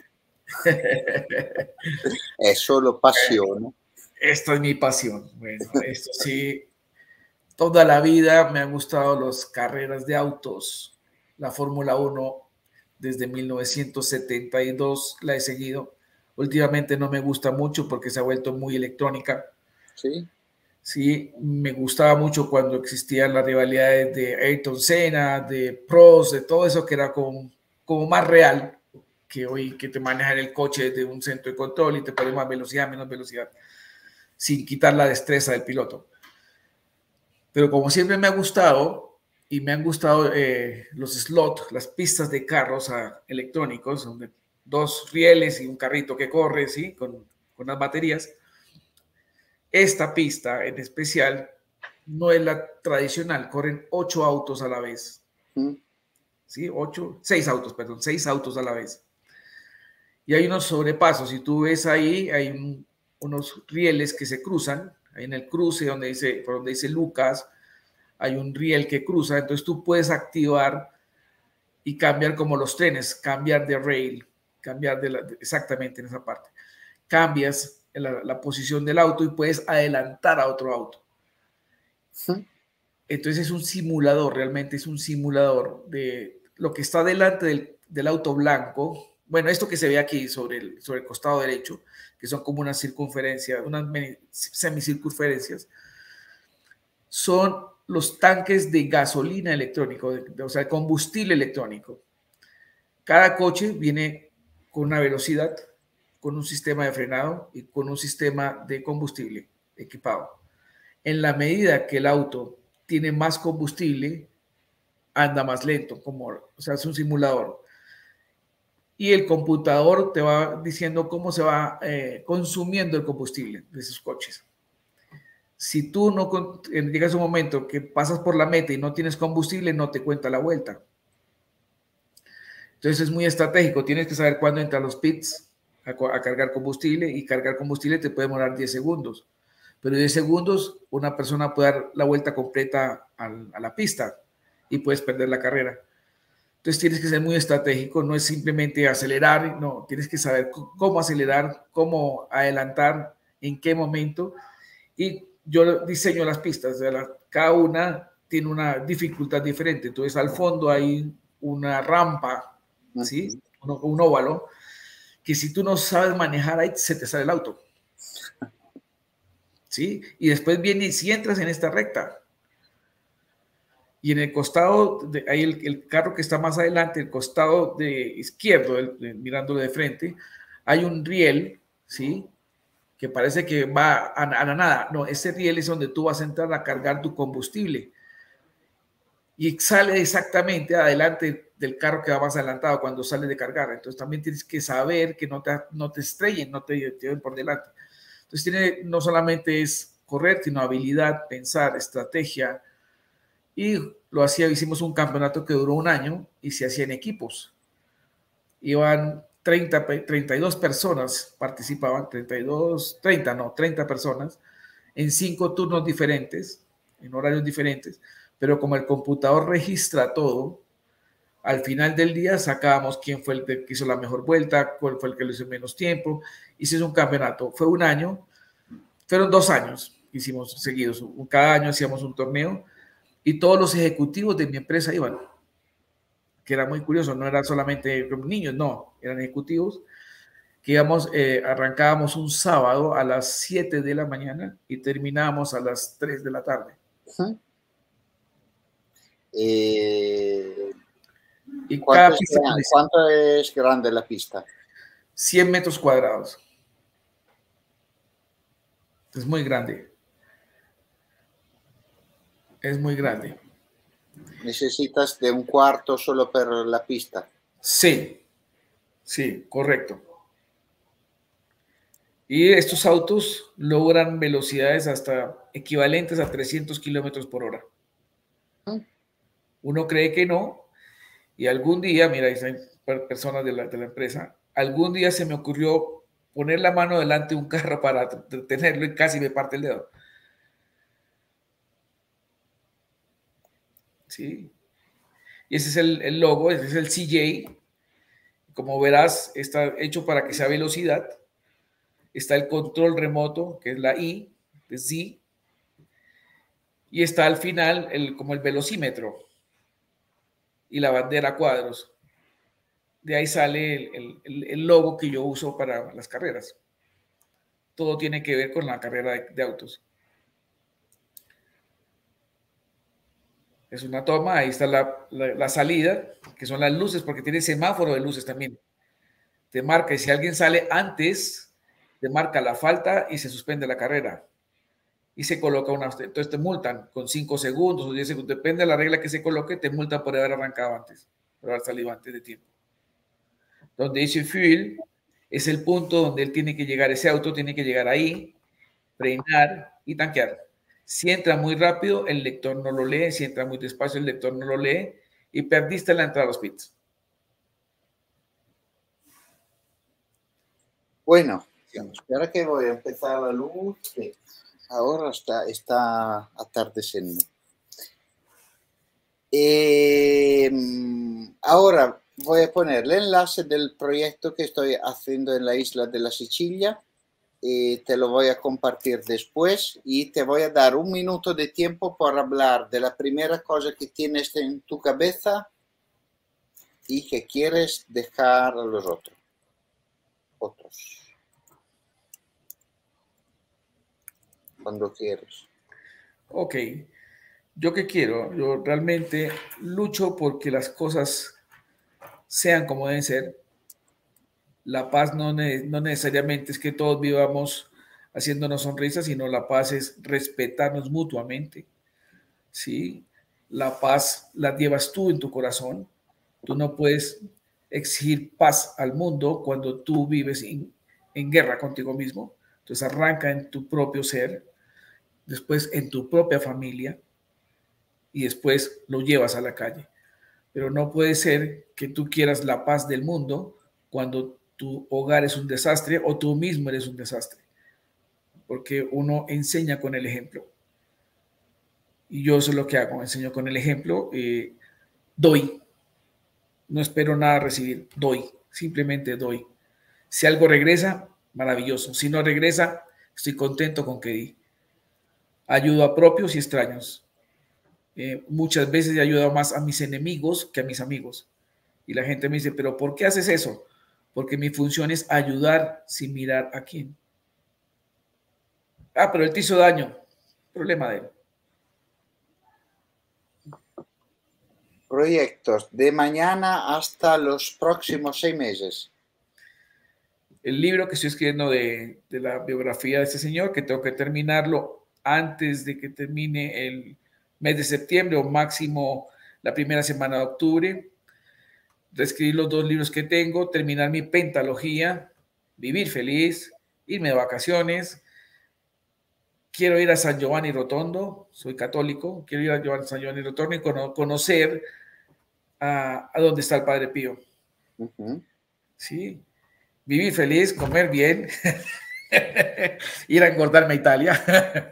S1: È solo passione.
S2: Esta es mi pasión. Bueno, esto sí, toda la vida me han gustado las carreras de autos, la Fórmula uno desde mil novecientos setenta y dos la he seguido. Últimamente no me gusta mucho porque se ha vuelto muy electrónica.
S1: Sí.
S2: Sí, me gustaba mucho cuando existían las rivalidades de Ayrton Senna, de Prost, de todo eso que era como, como más real que hoy, que te manejan el coche desde un centro de control y te pones más velocidad, menos velocidad, sin quitar la destreza del piloto. Pero como siempre me ha gustado, y me han gustado eh, los slots, las pistas de carros a, electrónicos, donde dos rieles y un carrito que corre, ¿sí? Con, con las baterías. Esta pista en especial no es la tradicional, corren ocho autos a la vez.
S1: Mm.
S2: ¿Sí? Ocho, seis autos, perdón, seis autos a la vez. Y hay unos sobrepasos. Si tú ves ahí, hay un, unos rieles que se cruzan. Ahí en el cruce donde dice, por donde dice Lucas, hay un riel que cruza. Entonces tú puedes activar y cambiar como los trenes, cambiar de rail, cambiar de la, exactamente en esa parte. Cambias la, la posición del auto y puedes adelantar a otro auto.
S1: Sí.
S2: Entonces es un simulador, realmente es un simulador de lo que está delante del, del auto blanco. Bueno, esto que se ve aquí sobre el, sobre el costado derecho, que son como unas circunferencias, unas semicircunferencias, son los tanques de gasolina electrónico, de, de, o sea, combustible electrónico. Cada coche viene con una velocidad, con un sistema de frenado y con un sistema de combustible equipado. En la medida que el auto tiene más combustible, anda más lento, como, o sea, es un simulador. Y el computador te va diciendo cómo se va eh, consumiendo el combustible de esos coches. Si tú no llegas a un momento que pasas por la meta y no tienes combustible, no te cuenta la vuelta. Entonces es muy estratégico, tienes que saber cuándo entran los pits a, a cargar combustible, y cargar combustible te puede demorar diez segundos. Pero en diez segundos una persona puede dar la vuelta completa al, a la pista y puedes perder la carrera. Entonces tienes que ser muy estratégico, no es simplemente acelerar, no, tienes que saber cómo acelerar, cómo adelantar, en qué momento. Y yo diseño las pistas, o sea, la, cada una tiene una dificultad diferente. Entonces al fondo hay una rampa, ¿sí? Un, un óvalo, que si tú no sabes manejar ahí, se te sale el auto. ¿Sí? Y después viene, y si entras en esta recta, y en el costado, de, ahí el, el carro que está más adelante, el costado de izquierdo, el, de, mirándolo de frente, hay un riel, ¿sí? Que parece que va a, a la nada. No, ese riel es donde tú vas a entrar a cargar tu combustible. Y sale exactamente adelante del carro que va más adelantado cuando sale de cargar. Entonces también tienes que saber que no te, no te estrellen, no te lleven por delante. Entonces tiene, no solamente es correr, sino habilidad, pensar, estrategia. Y lo hacía, hicimos un campeonato que duró un año y se hacía en equipos. Iban treinta, treinta y dos personas, participaban, treinta y dos, treinta, no, treinta personas, en cinco turnos diferentes, en horarios diferentes, pero como el computador registra todo, al final del día sacábamos quién fue el que hizo la mejor vuelta, cuál fue el que lo hizo en menos tiempo. Hicimos un campeonato, fue un año, fueron dos años, hicimos seguidos, cada año hacíamos un torneo y todos los ejecutivos de mi empresa iban, que era muy curioso, no eran solamente niños, no, eran ejecutivos, que íbamos, eh, arrancábamos un sábado a las siete de la mañana y terminábamos a las tres de la tarde.
S1: Uh-huh. Eh,
S2: y
S1: ¿cuánto,
S2: cada
S1: es
S2: pista
S1: grande, ¿Cuánto es grande la pista?
S2: cien metros cuadrados. Es muy grande. Es muy grande.
S1: ¿Necesitas de un cuarto solo per la pista?
S2: Sí, sí, correcto. Y estos autos logran velocidades hasta equivalentes a trescientos kilómetros por hora. Uno cree que no, y algún día, mira, hay personas de la, de la empresa, algún día se me ocurrió poner la mano delante de un carro para detenerlo y casi me parte el dedo. Sí. Y ese es el, el logo, ese es el C J. Como verás, está hecho para que sea velocidad. Está el control remoto, que es la I, de Z. Y está al final el, como el velocímetro y la bandera a cuadros. de ahí sale el, el, el logo que yo uso para las carreras. Todo tiene que ver con la carrera de, de autos. Es una toma, ahí está la, la, la salida, que son las luces, porque tiene semáforo de luces también. Te marca, y si alguien sale antes, te marca la falta y se suspende la carrera. Y se coloca una, entonces te multan con cinco segundos o diez segundos, depende de la regla que se coloque, te multan por haber arrancado antes, por haber salido antes de tiempo. Donde dice fuel, es el punto donde él tiene que llegar, ese auto tiene que llegar ahí, frenar y tanquear. Si entra muy rápido, el lector no lo lee, si entra muy despacio, el lector no lo lee y perdiste la entrada a los pits.
S1: Bueno, espera que voy a empezar la luz, que ahora está, está atardeciendo. Eh, ahora voy a poner el enlace del proyecto que estoy haciendo en la isla de la Sicilia. Y te lo voy a compartir después y te voy a dar un minuto de tiempo para hablar de la primera cosa que tienes en tu cabeza y que quieres dejar a los otros. Otros. Cuando quieres.
S2: Ok. ¿Yo qué quiero? Yo realmente lucho porque las cosas sean como deben ser. La paz no, ne no necesariamente es que todos vivamos haciéndonos sonrisas, sino la paz es respetarnos mutuamente. ¿Sí? La paz la llevas tú en tu corazón. Tú no puedes exigir paz al mundo cuando tú vives en, en guerra contigo mismo. Entonces arranca en tu propio ser, después en tu propia familia y después lo llevas a la calle. Pero no puede ser que tú quieras la paz del mundo cuando tu hogar es un desastre o tú mismo eres un desastre, porque uno enseña con el ejemplo. Y yo eso es lo que hago, enseño con el ejemplo, eh, doy, no espero nada recibir, doy, simplemente doy. Si algo regresa, maravilloso, si no regresa, estoy contento con que di. Ayudo a propios y extraños. Eh, muchas veces he ayudado más a mis enemigos que a mis amigos. Y la gente me dice, ¿pero por qué haces eso? Porque mi función es ayudar sin mirar a quién. Ah, pero él te hizo daño. Problema de él.
S1: Proyectos de mañana hasta los próximos seis meses.
S2: El libro que estoy escribiendo de, de la biografía de este señor, que tengo que terminarlo antes de que termine el mes de septiembre o máximo la primera semana de octubre. Reescribir los dos libros que tengo, terminar mi pentalogía, vivir feliz, irme de vacaciones. Quiero ir a San Giovanni Rotondo, soy católico, quiero ir a San Giovanni Rotondo y conocer a, a dónde está el Padre Pío. Uh-huh. Sí, vivir feliz, comer bien, ir a engordarme a Italia.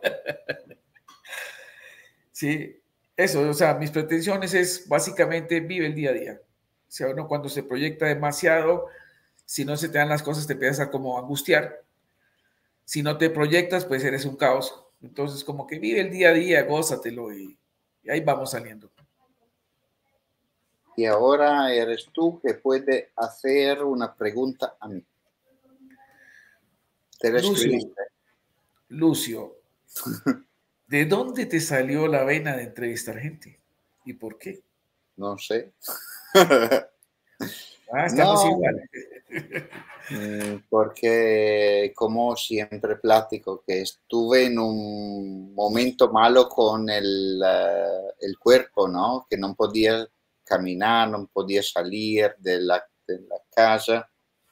S2: Sí, eso, o sea, mis pretensiones es básicamente vive el día a día. O sea, uno cuando se proyecta demasiado, si no se te dan las cosas, te empiezas a como angustiar. Si no te proyectas, pues eres un caos. Entonces, como que vive el día a día, gózatelo y, y ahí vamos saliendo.
S1: Y ahora eres tú que puede hacer una pregunta a mí. Te la
S2: Lucio, Lucio, ¿de dónde te salió la vena de entrevistar gente? ¿Y por qué?
S1: No sé.
S2: Ah, estamos
S1: no,
S2: igual.
S1: Porque como siempre platico que estuve en un momento malo con el, uh, el cuerpo, ¿no? Que no podía caminar, no podía salir de la, de la casa.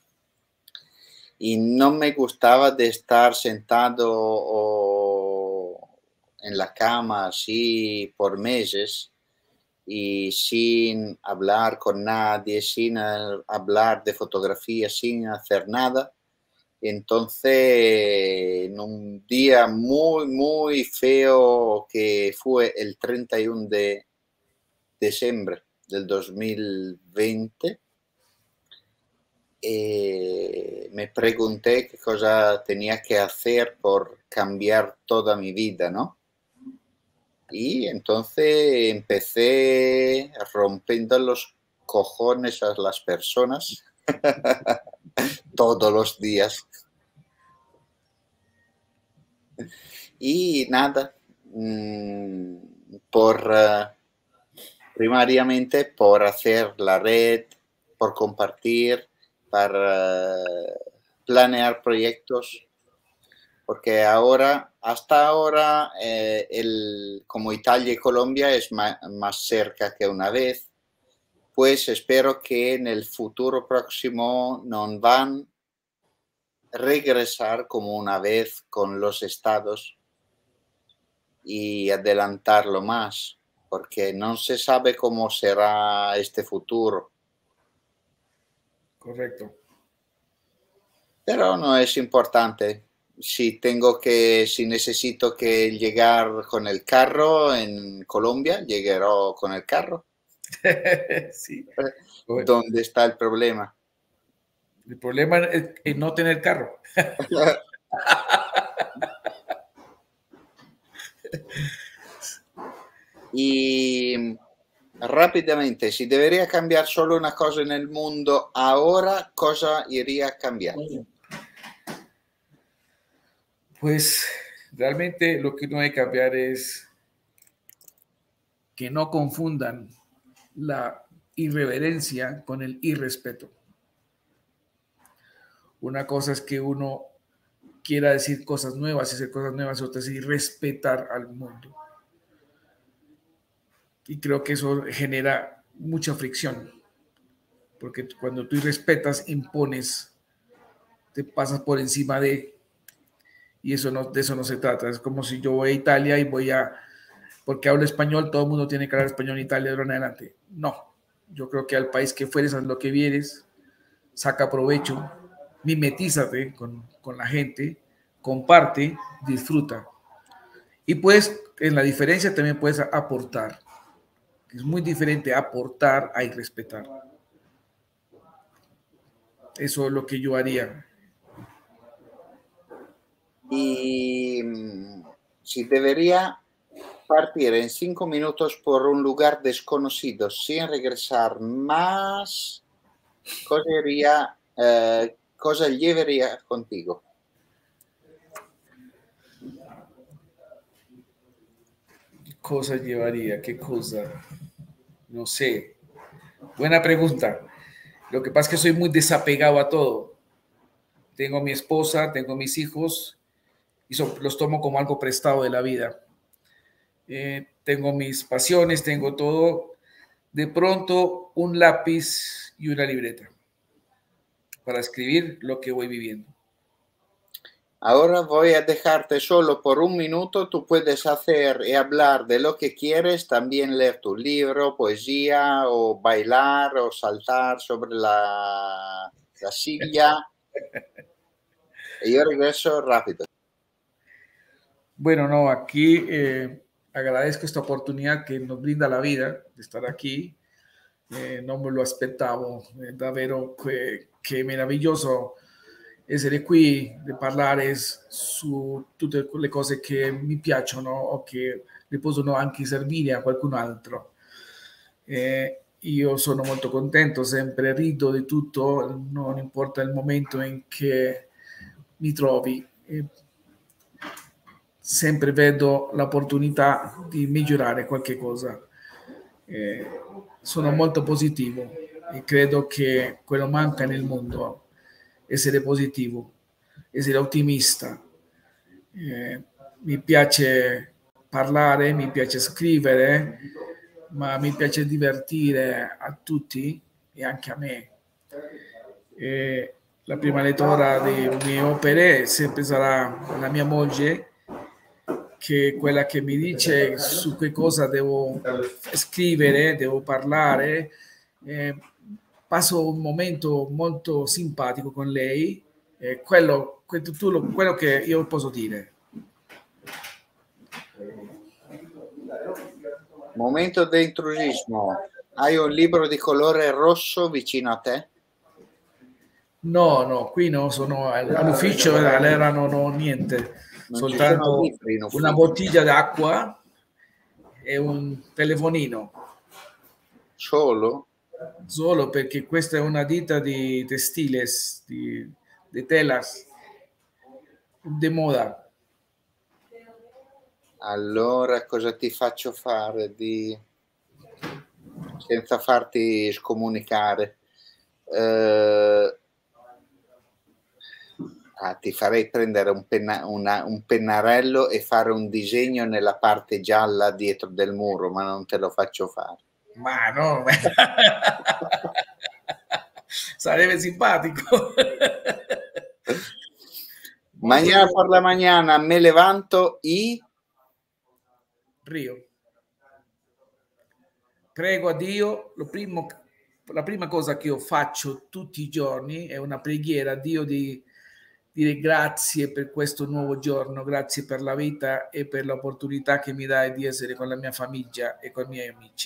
S1: Y no me gustaba de estar sentado o en la cama así por meses y sin hablar con nadie, sin hablar de fotografía, sin hacer nada. Entonces, en un día muy, muy feo que fue el treinta y uno de diciembre del dos mil veinte, eh, me pregunté qué cosa tenía que hacer por cambiar toda mi vida, ¿no? Y entonces empecé rompiendo los cojones a las personas todos los días. Y nada, mmm, por uh, primariamente por hacer la red, por compartir, para uh, planear proyectos, porque ahora, hasta ahora, eh, el, como Italia y Colombia es más, más cerca que una vez, pues espero que en el futuro próximo no van a regresar como una vez con los estados y adelantarlo más, porque no se sabe cómo será este futuro.
S2: Correcto.
S1: Pero no es importante. Si tengo que, si necesito que llegar con el carro en Colombia, llegaré con el carro.
S2: Sí.
S1: ¿Dónde está el problema?
S2: El problema es en no tener carro.
S1: Y rápidamente, si debería cambiar solo una cosa en el mundo ahora, ¿cosa iría a cambiar?
S2: Pues realmente lo que no hay que cambiar es que no confundan la irreverencia con el irrespeto. Una cosa es que uno quiera decir cosas nuevas y hacer cosas nuevas, otra es irrespetar al mundo. Y creo que eso genera mucha fricción, porque cuando tú irrespetas, impones, te pasas por encima de, y eso no, de eso no se trata. Es como si yo voy a Italia y voy a, porque hablo español, todo el mundo tiene que hablar español en Italia de ahora en adelante. No, yo creo que al país que fueres, haz lo que vieres, saca provecho, mimetízate con, con la gente, comparte, disfruta. Y pues en la diferencia también puedes aportar. Es muy diferente aportar a irrespetar. Eso es lo que yo haría.
S1: Y si debería partir en cinco minutos por un lugar desconocido sin regresar más, cosa, iría, eh, cosa llevaría contigo?
S2: ¿Qué cosa llevaría? ¿Qué cosa? No sé. Buena pregunta. Lo que pasa es que soy muy desapegado a todo. Tengo mi esposa, tengo mis hijos y so, los tomo como algo prestado de la vida. Eh, tengo mis pasiones, tengo todo. De pronto, un lápiz y una libreta para escribir lo que voy viviendo.
S1: Ahora voy a dejarte solo por un minuto. Tú puedes hacer y hablar de lo que quieres, también leer tu libro, poesía, o bailar, o saltar sobre la, la silla. Y yo regreso rápido.
S2: Bueno, no, aquí eh, agradezco esta oportunidad che nos brinda la vida di stare aquí. Eh, non me lo aspettavo, è davvero che, che meraviglioso essere qui e parlare su tutte le cose che mi piacciono o che le possono anche servire a qualcun altro. Eh, io sono molto contento, sempre rido di tutto, non importa il momento in che mi trovi. Eh, sempre vedo l'opportunità di migliorare qualche cosa. Eh, sono molto positivo e credo che quello manca nel mondo, essere positivo, essere ottimista. Eh, mi piace parlare, mi piace scrivere, ma mi piace divertire a tutti e anche a me. Eh, la prima lettura delle mie opere sempre sarà la mia moglie, che è quella che mi dice su che cosa devo scrivere, devo parlare. Eh, passo un momento molto simpatico con lei, eh, quello, quello, quello che io posso dire.
S1: Momento di intrusismo. Hai un libro di colore rosso vicino a te?
S2: No, no, qui no, sono all'ufficio, all'era non ho niente, non soltanto una bottiglia d'acqua e un telefonino.
S1: Solo?
S2: solo perché questa è una ditta di textiles, di, di telas, di moda.
S1: Allora cosa ti faccio fare di... senza farti scomunicare? Eh... Ah, ti farei prendere un, penna, una, un pennarello e fare un disegno nella parte gialla dietro del muro, ma non te lo faccio fare.
S2: Ma no, sarebbe simpatico.
S1: Mañana por la mañana me levanto y
S2: Rio. Prego a Dio, lo primo, la prima cosa che io faccio tutti i giorni è una preghiera a Dio di dire grazie per questo nuovo giorno, grazie per la vita e per l'opportunità che mi dai di essere con la mia famiglia e con i miei amici.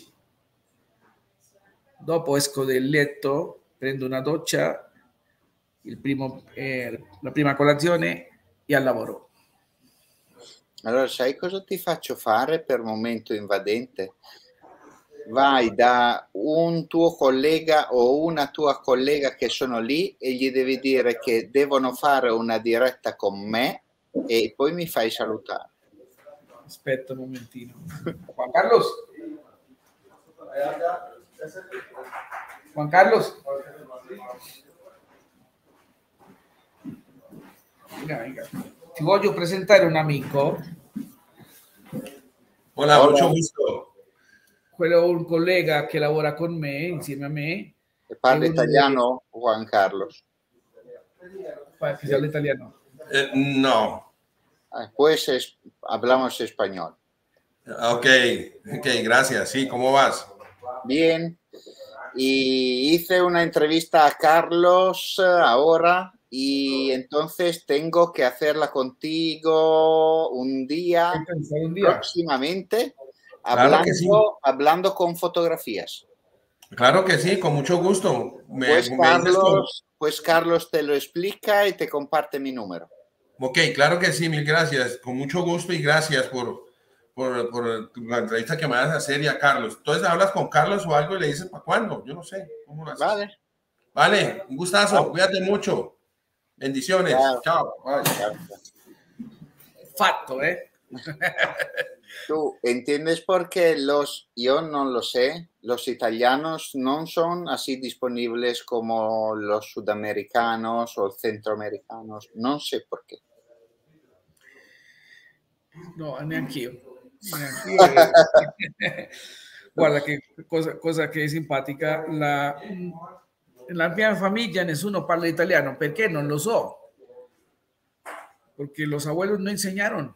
S2: Dopo esco del letto, prendo una doccia, il primo, eh, la prima colazione e al lavoro.
S1: Allora, sai cosa ti faccio fare per momento invadente? Vai da un tuo collega o una tua collega che sono lì e gli devi dire che devono fare una diretta con me e poi mi fai salutare.
S2: Aspetta un momentino. Juan Carlos. Juan Carlos. Venga, venga. Ti voglio presentare un amico.
S3: Hola, Hola. Mucho gusto.
S2: Quello è un collega che lavora con me, insieme a me.
S1: E parla italiano, di... Juan Carlos?
S2: ¿Que habla italiano?
S3: Eh, no.
S1: Pues es, hablamos español.
S3: Ok, ok, gracias. Sí, ¿cómo vas?
S1: Bien. Y hice una entrevista a Carlos ahora y entonces tengo que hacerla contigo un día,
S2: un día.
S1: próximamente.
S3: Claro
S1: Hablando,
S3: que sí.
S1: hablando con fotografías.
S3: Claro que sí, con mucho gusto. Me,
S1: pues,
S3: me
S1: Carlos, pues Carlos te lo explica y te comparte mi número.
S3: Ok, claro que sí, mil gracias. Con mucho gusto y gracias por, por, por la entrevista que me vas a hacer y a Carlos. Entonces, ¿hablas con Carlos o algo y le dices para cuándo? Yo no sé. ¿Cómo lo haces?
S1: Vale.
S3: Vale, un gustazo. Vale. Cuídate mucho. Bendiciones.
S1: Claro.
S3: Chao. Bye.
S2: Fatto, ¿eh?
S1: Tú entiendes por qué los, yo no lo sé, los italianos no son así disponibles como los sudamericanos o centroamericanos, no sé por qué.
S2: No, neanch'io. neanch'io. Guarda che cosa, cosa che è simpatica, la, nella mia famiglia nessuno parla italiano, perché non lo so, porque los abuelos no enseñaron.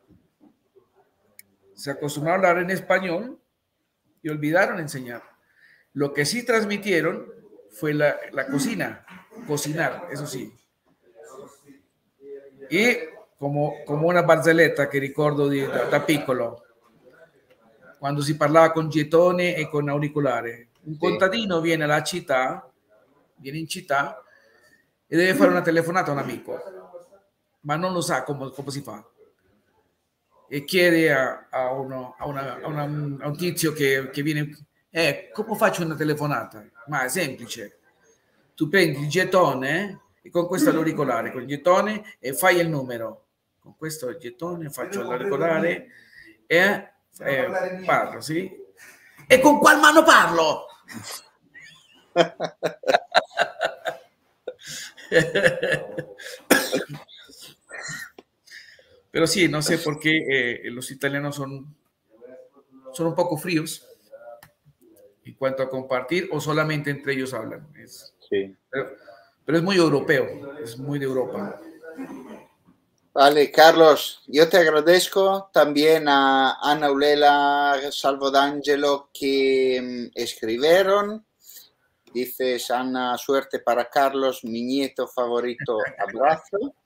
S2: Se acostumbraron a hablar en español y olvidaron enseñar. Lo que sí transmitieron fue la, la cocina, cocinar, eso sí. Y como, como una barzelletta che ricordo di, da, da piccolo, quando si parlava con gettone e con auricolare. Un contadino viene alla città, viene in città e deve fare una telefonata a un amico, ma non lo sa come, come si fa. E chiede a, a, uno, a, una, a, una, a un tizio che, che viene, eh, come faccio una telefonata? Ma è semplice, tu prendi il gettone e con questo l'auricolare, con il gettone e fai il numero, con questo gettone faccio l'auricolare e eh, parlo, sì? E con qual mano parlo? Pero sí, no sé por qué eh, los italianos son, son un poco fríos en cuanto a compartir o solamente entre ellos hablan. Es,
S1: sí.
S2: pero, pero es muy europeo, es muy de Europa.
S1: Vale, Carlos, yo te agradezco también a Ana Ulela, Salvo D'Angelo que um, escribieron. Dices, Ana, suerte para Carlos, mi nieto favorito, abrazo.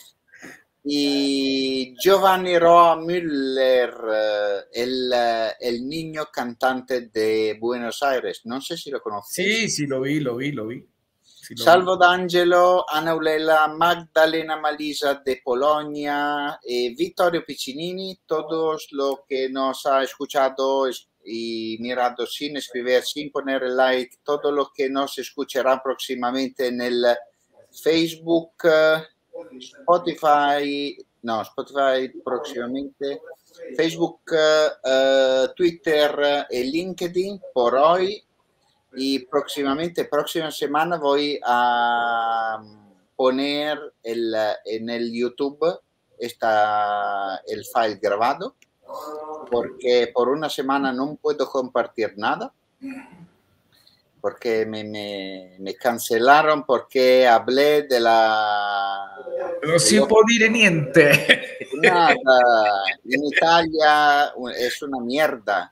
S1: Y Giovanni Roa Müller, el, el niño cantante de Buenos Aires. No sé si lo conoces.
S2: Sí, sí, lo vi, lo vi, lo vi. Sí, lo
S1: Salvo
S2: vi.
S1: D'Angelo, Ana Ulela, Magdalena Malisa de Polonia, eh, Vittorio Piccinini, todos los que nos ha escuchado y mirando sin escribir, sin poner el like, todo lo que nos escuchará próximamente en el Facebook, Spotify, no, Spotify próximamente, Facebook, uh, Twitter y LinkedIn por hoy. Y próximamente, próxima semana voy a poner el, en el YouTube está el file grabado, porque por una semana no puedo compartir nada, porque me, me, me cancelaron porque hablé de la...
S2: No si può dire niente.
S1: Nada, en Italia es una mierda.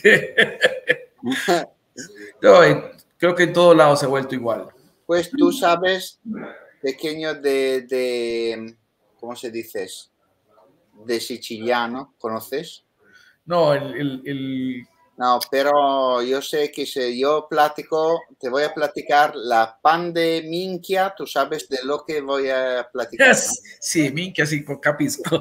S2: No, creo que en todos lados se ha vuelto igual.
S1: Pues tú sabes, pequeño de, de ¿cómo se dice? De siciliano, ¿conoces?
S2: No, el, el, el...
S1: No, pero yo sé que si yo platico, te voy a platicar la pan de minchia, tú sabes de lo que voy a platicar, ¿no?
S2: Sí, minchia, sí, capisco.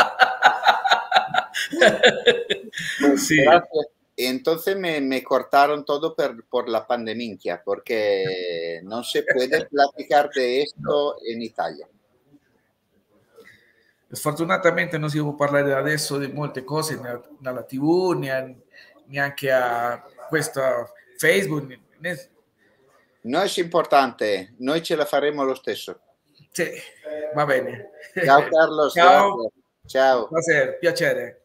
S1: Pues,
S2: sí.
S1: Gracias. Entonces me, me cortaron todo per, por la pan de minchia, porque no se puede platicar de esto no. En Italia.
S2: Sfortunatamente non si può parlare adesso di molte cose nella tivù, neanche a questo Facebook.
S1: No è importante, noi ce la faremo lo stesso.
S2: Sì, va bene.
S1: Ciao Carlos.
S2: Ciao.
S1: Ciao.
S2: Piacere.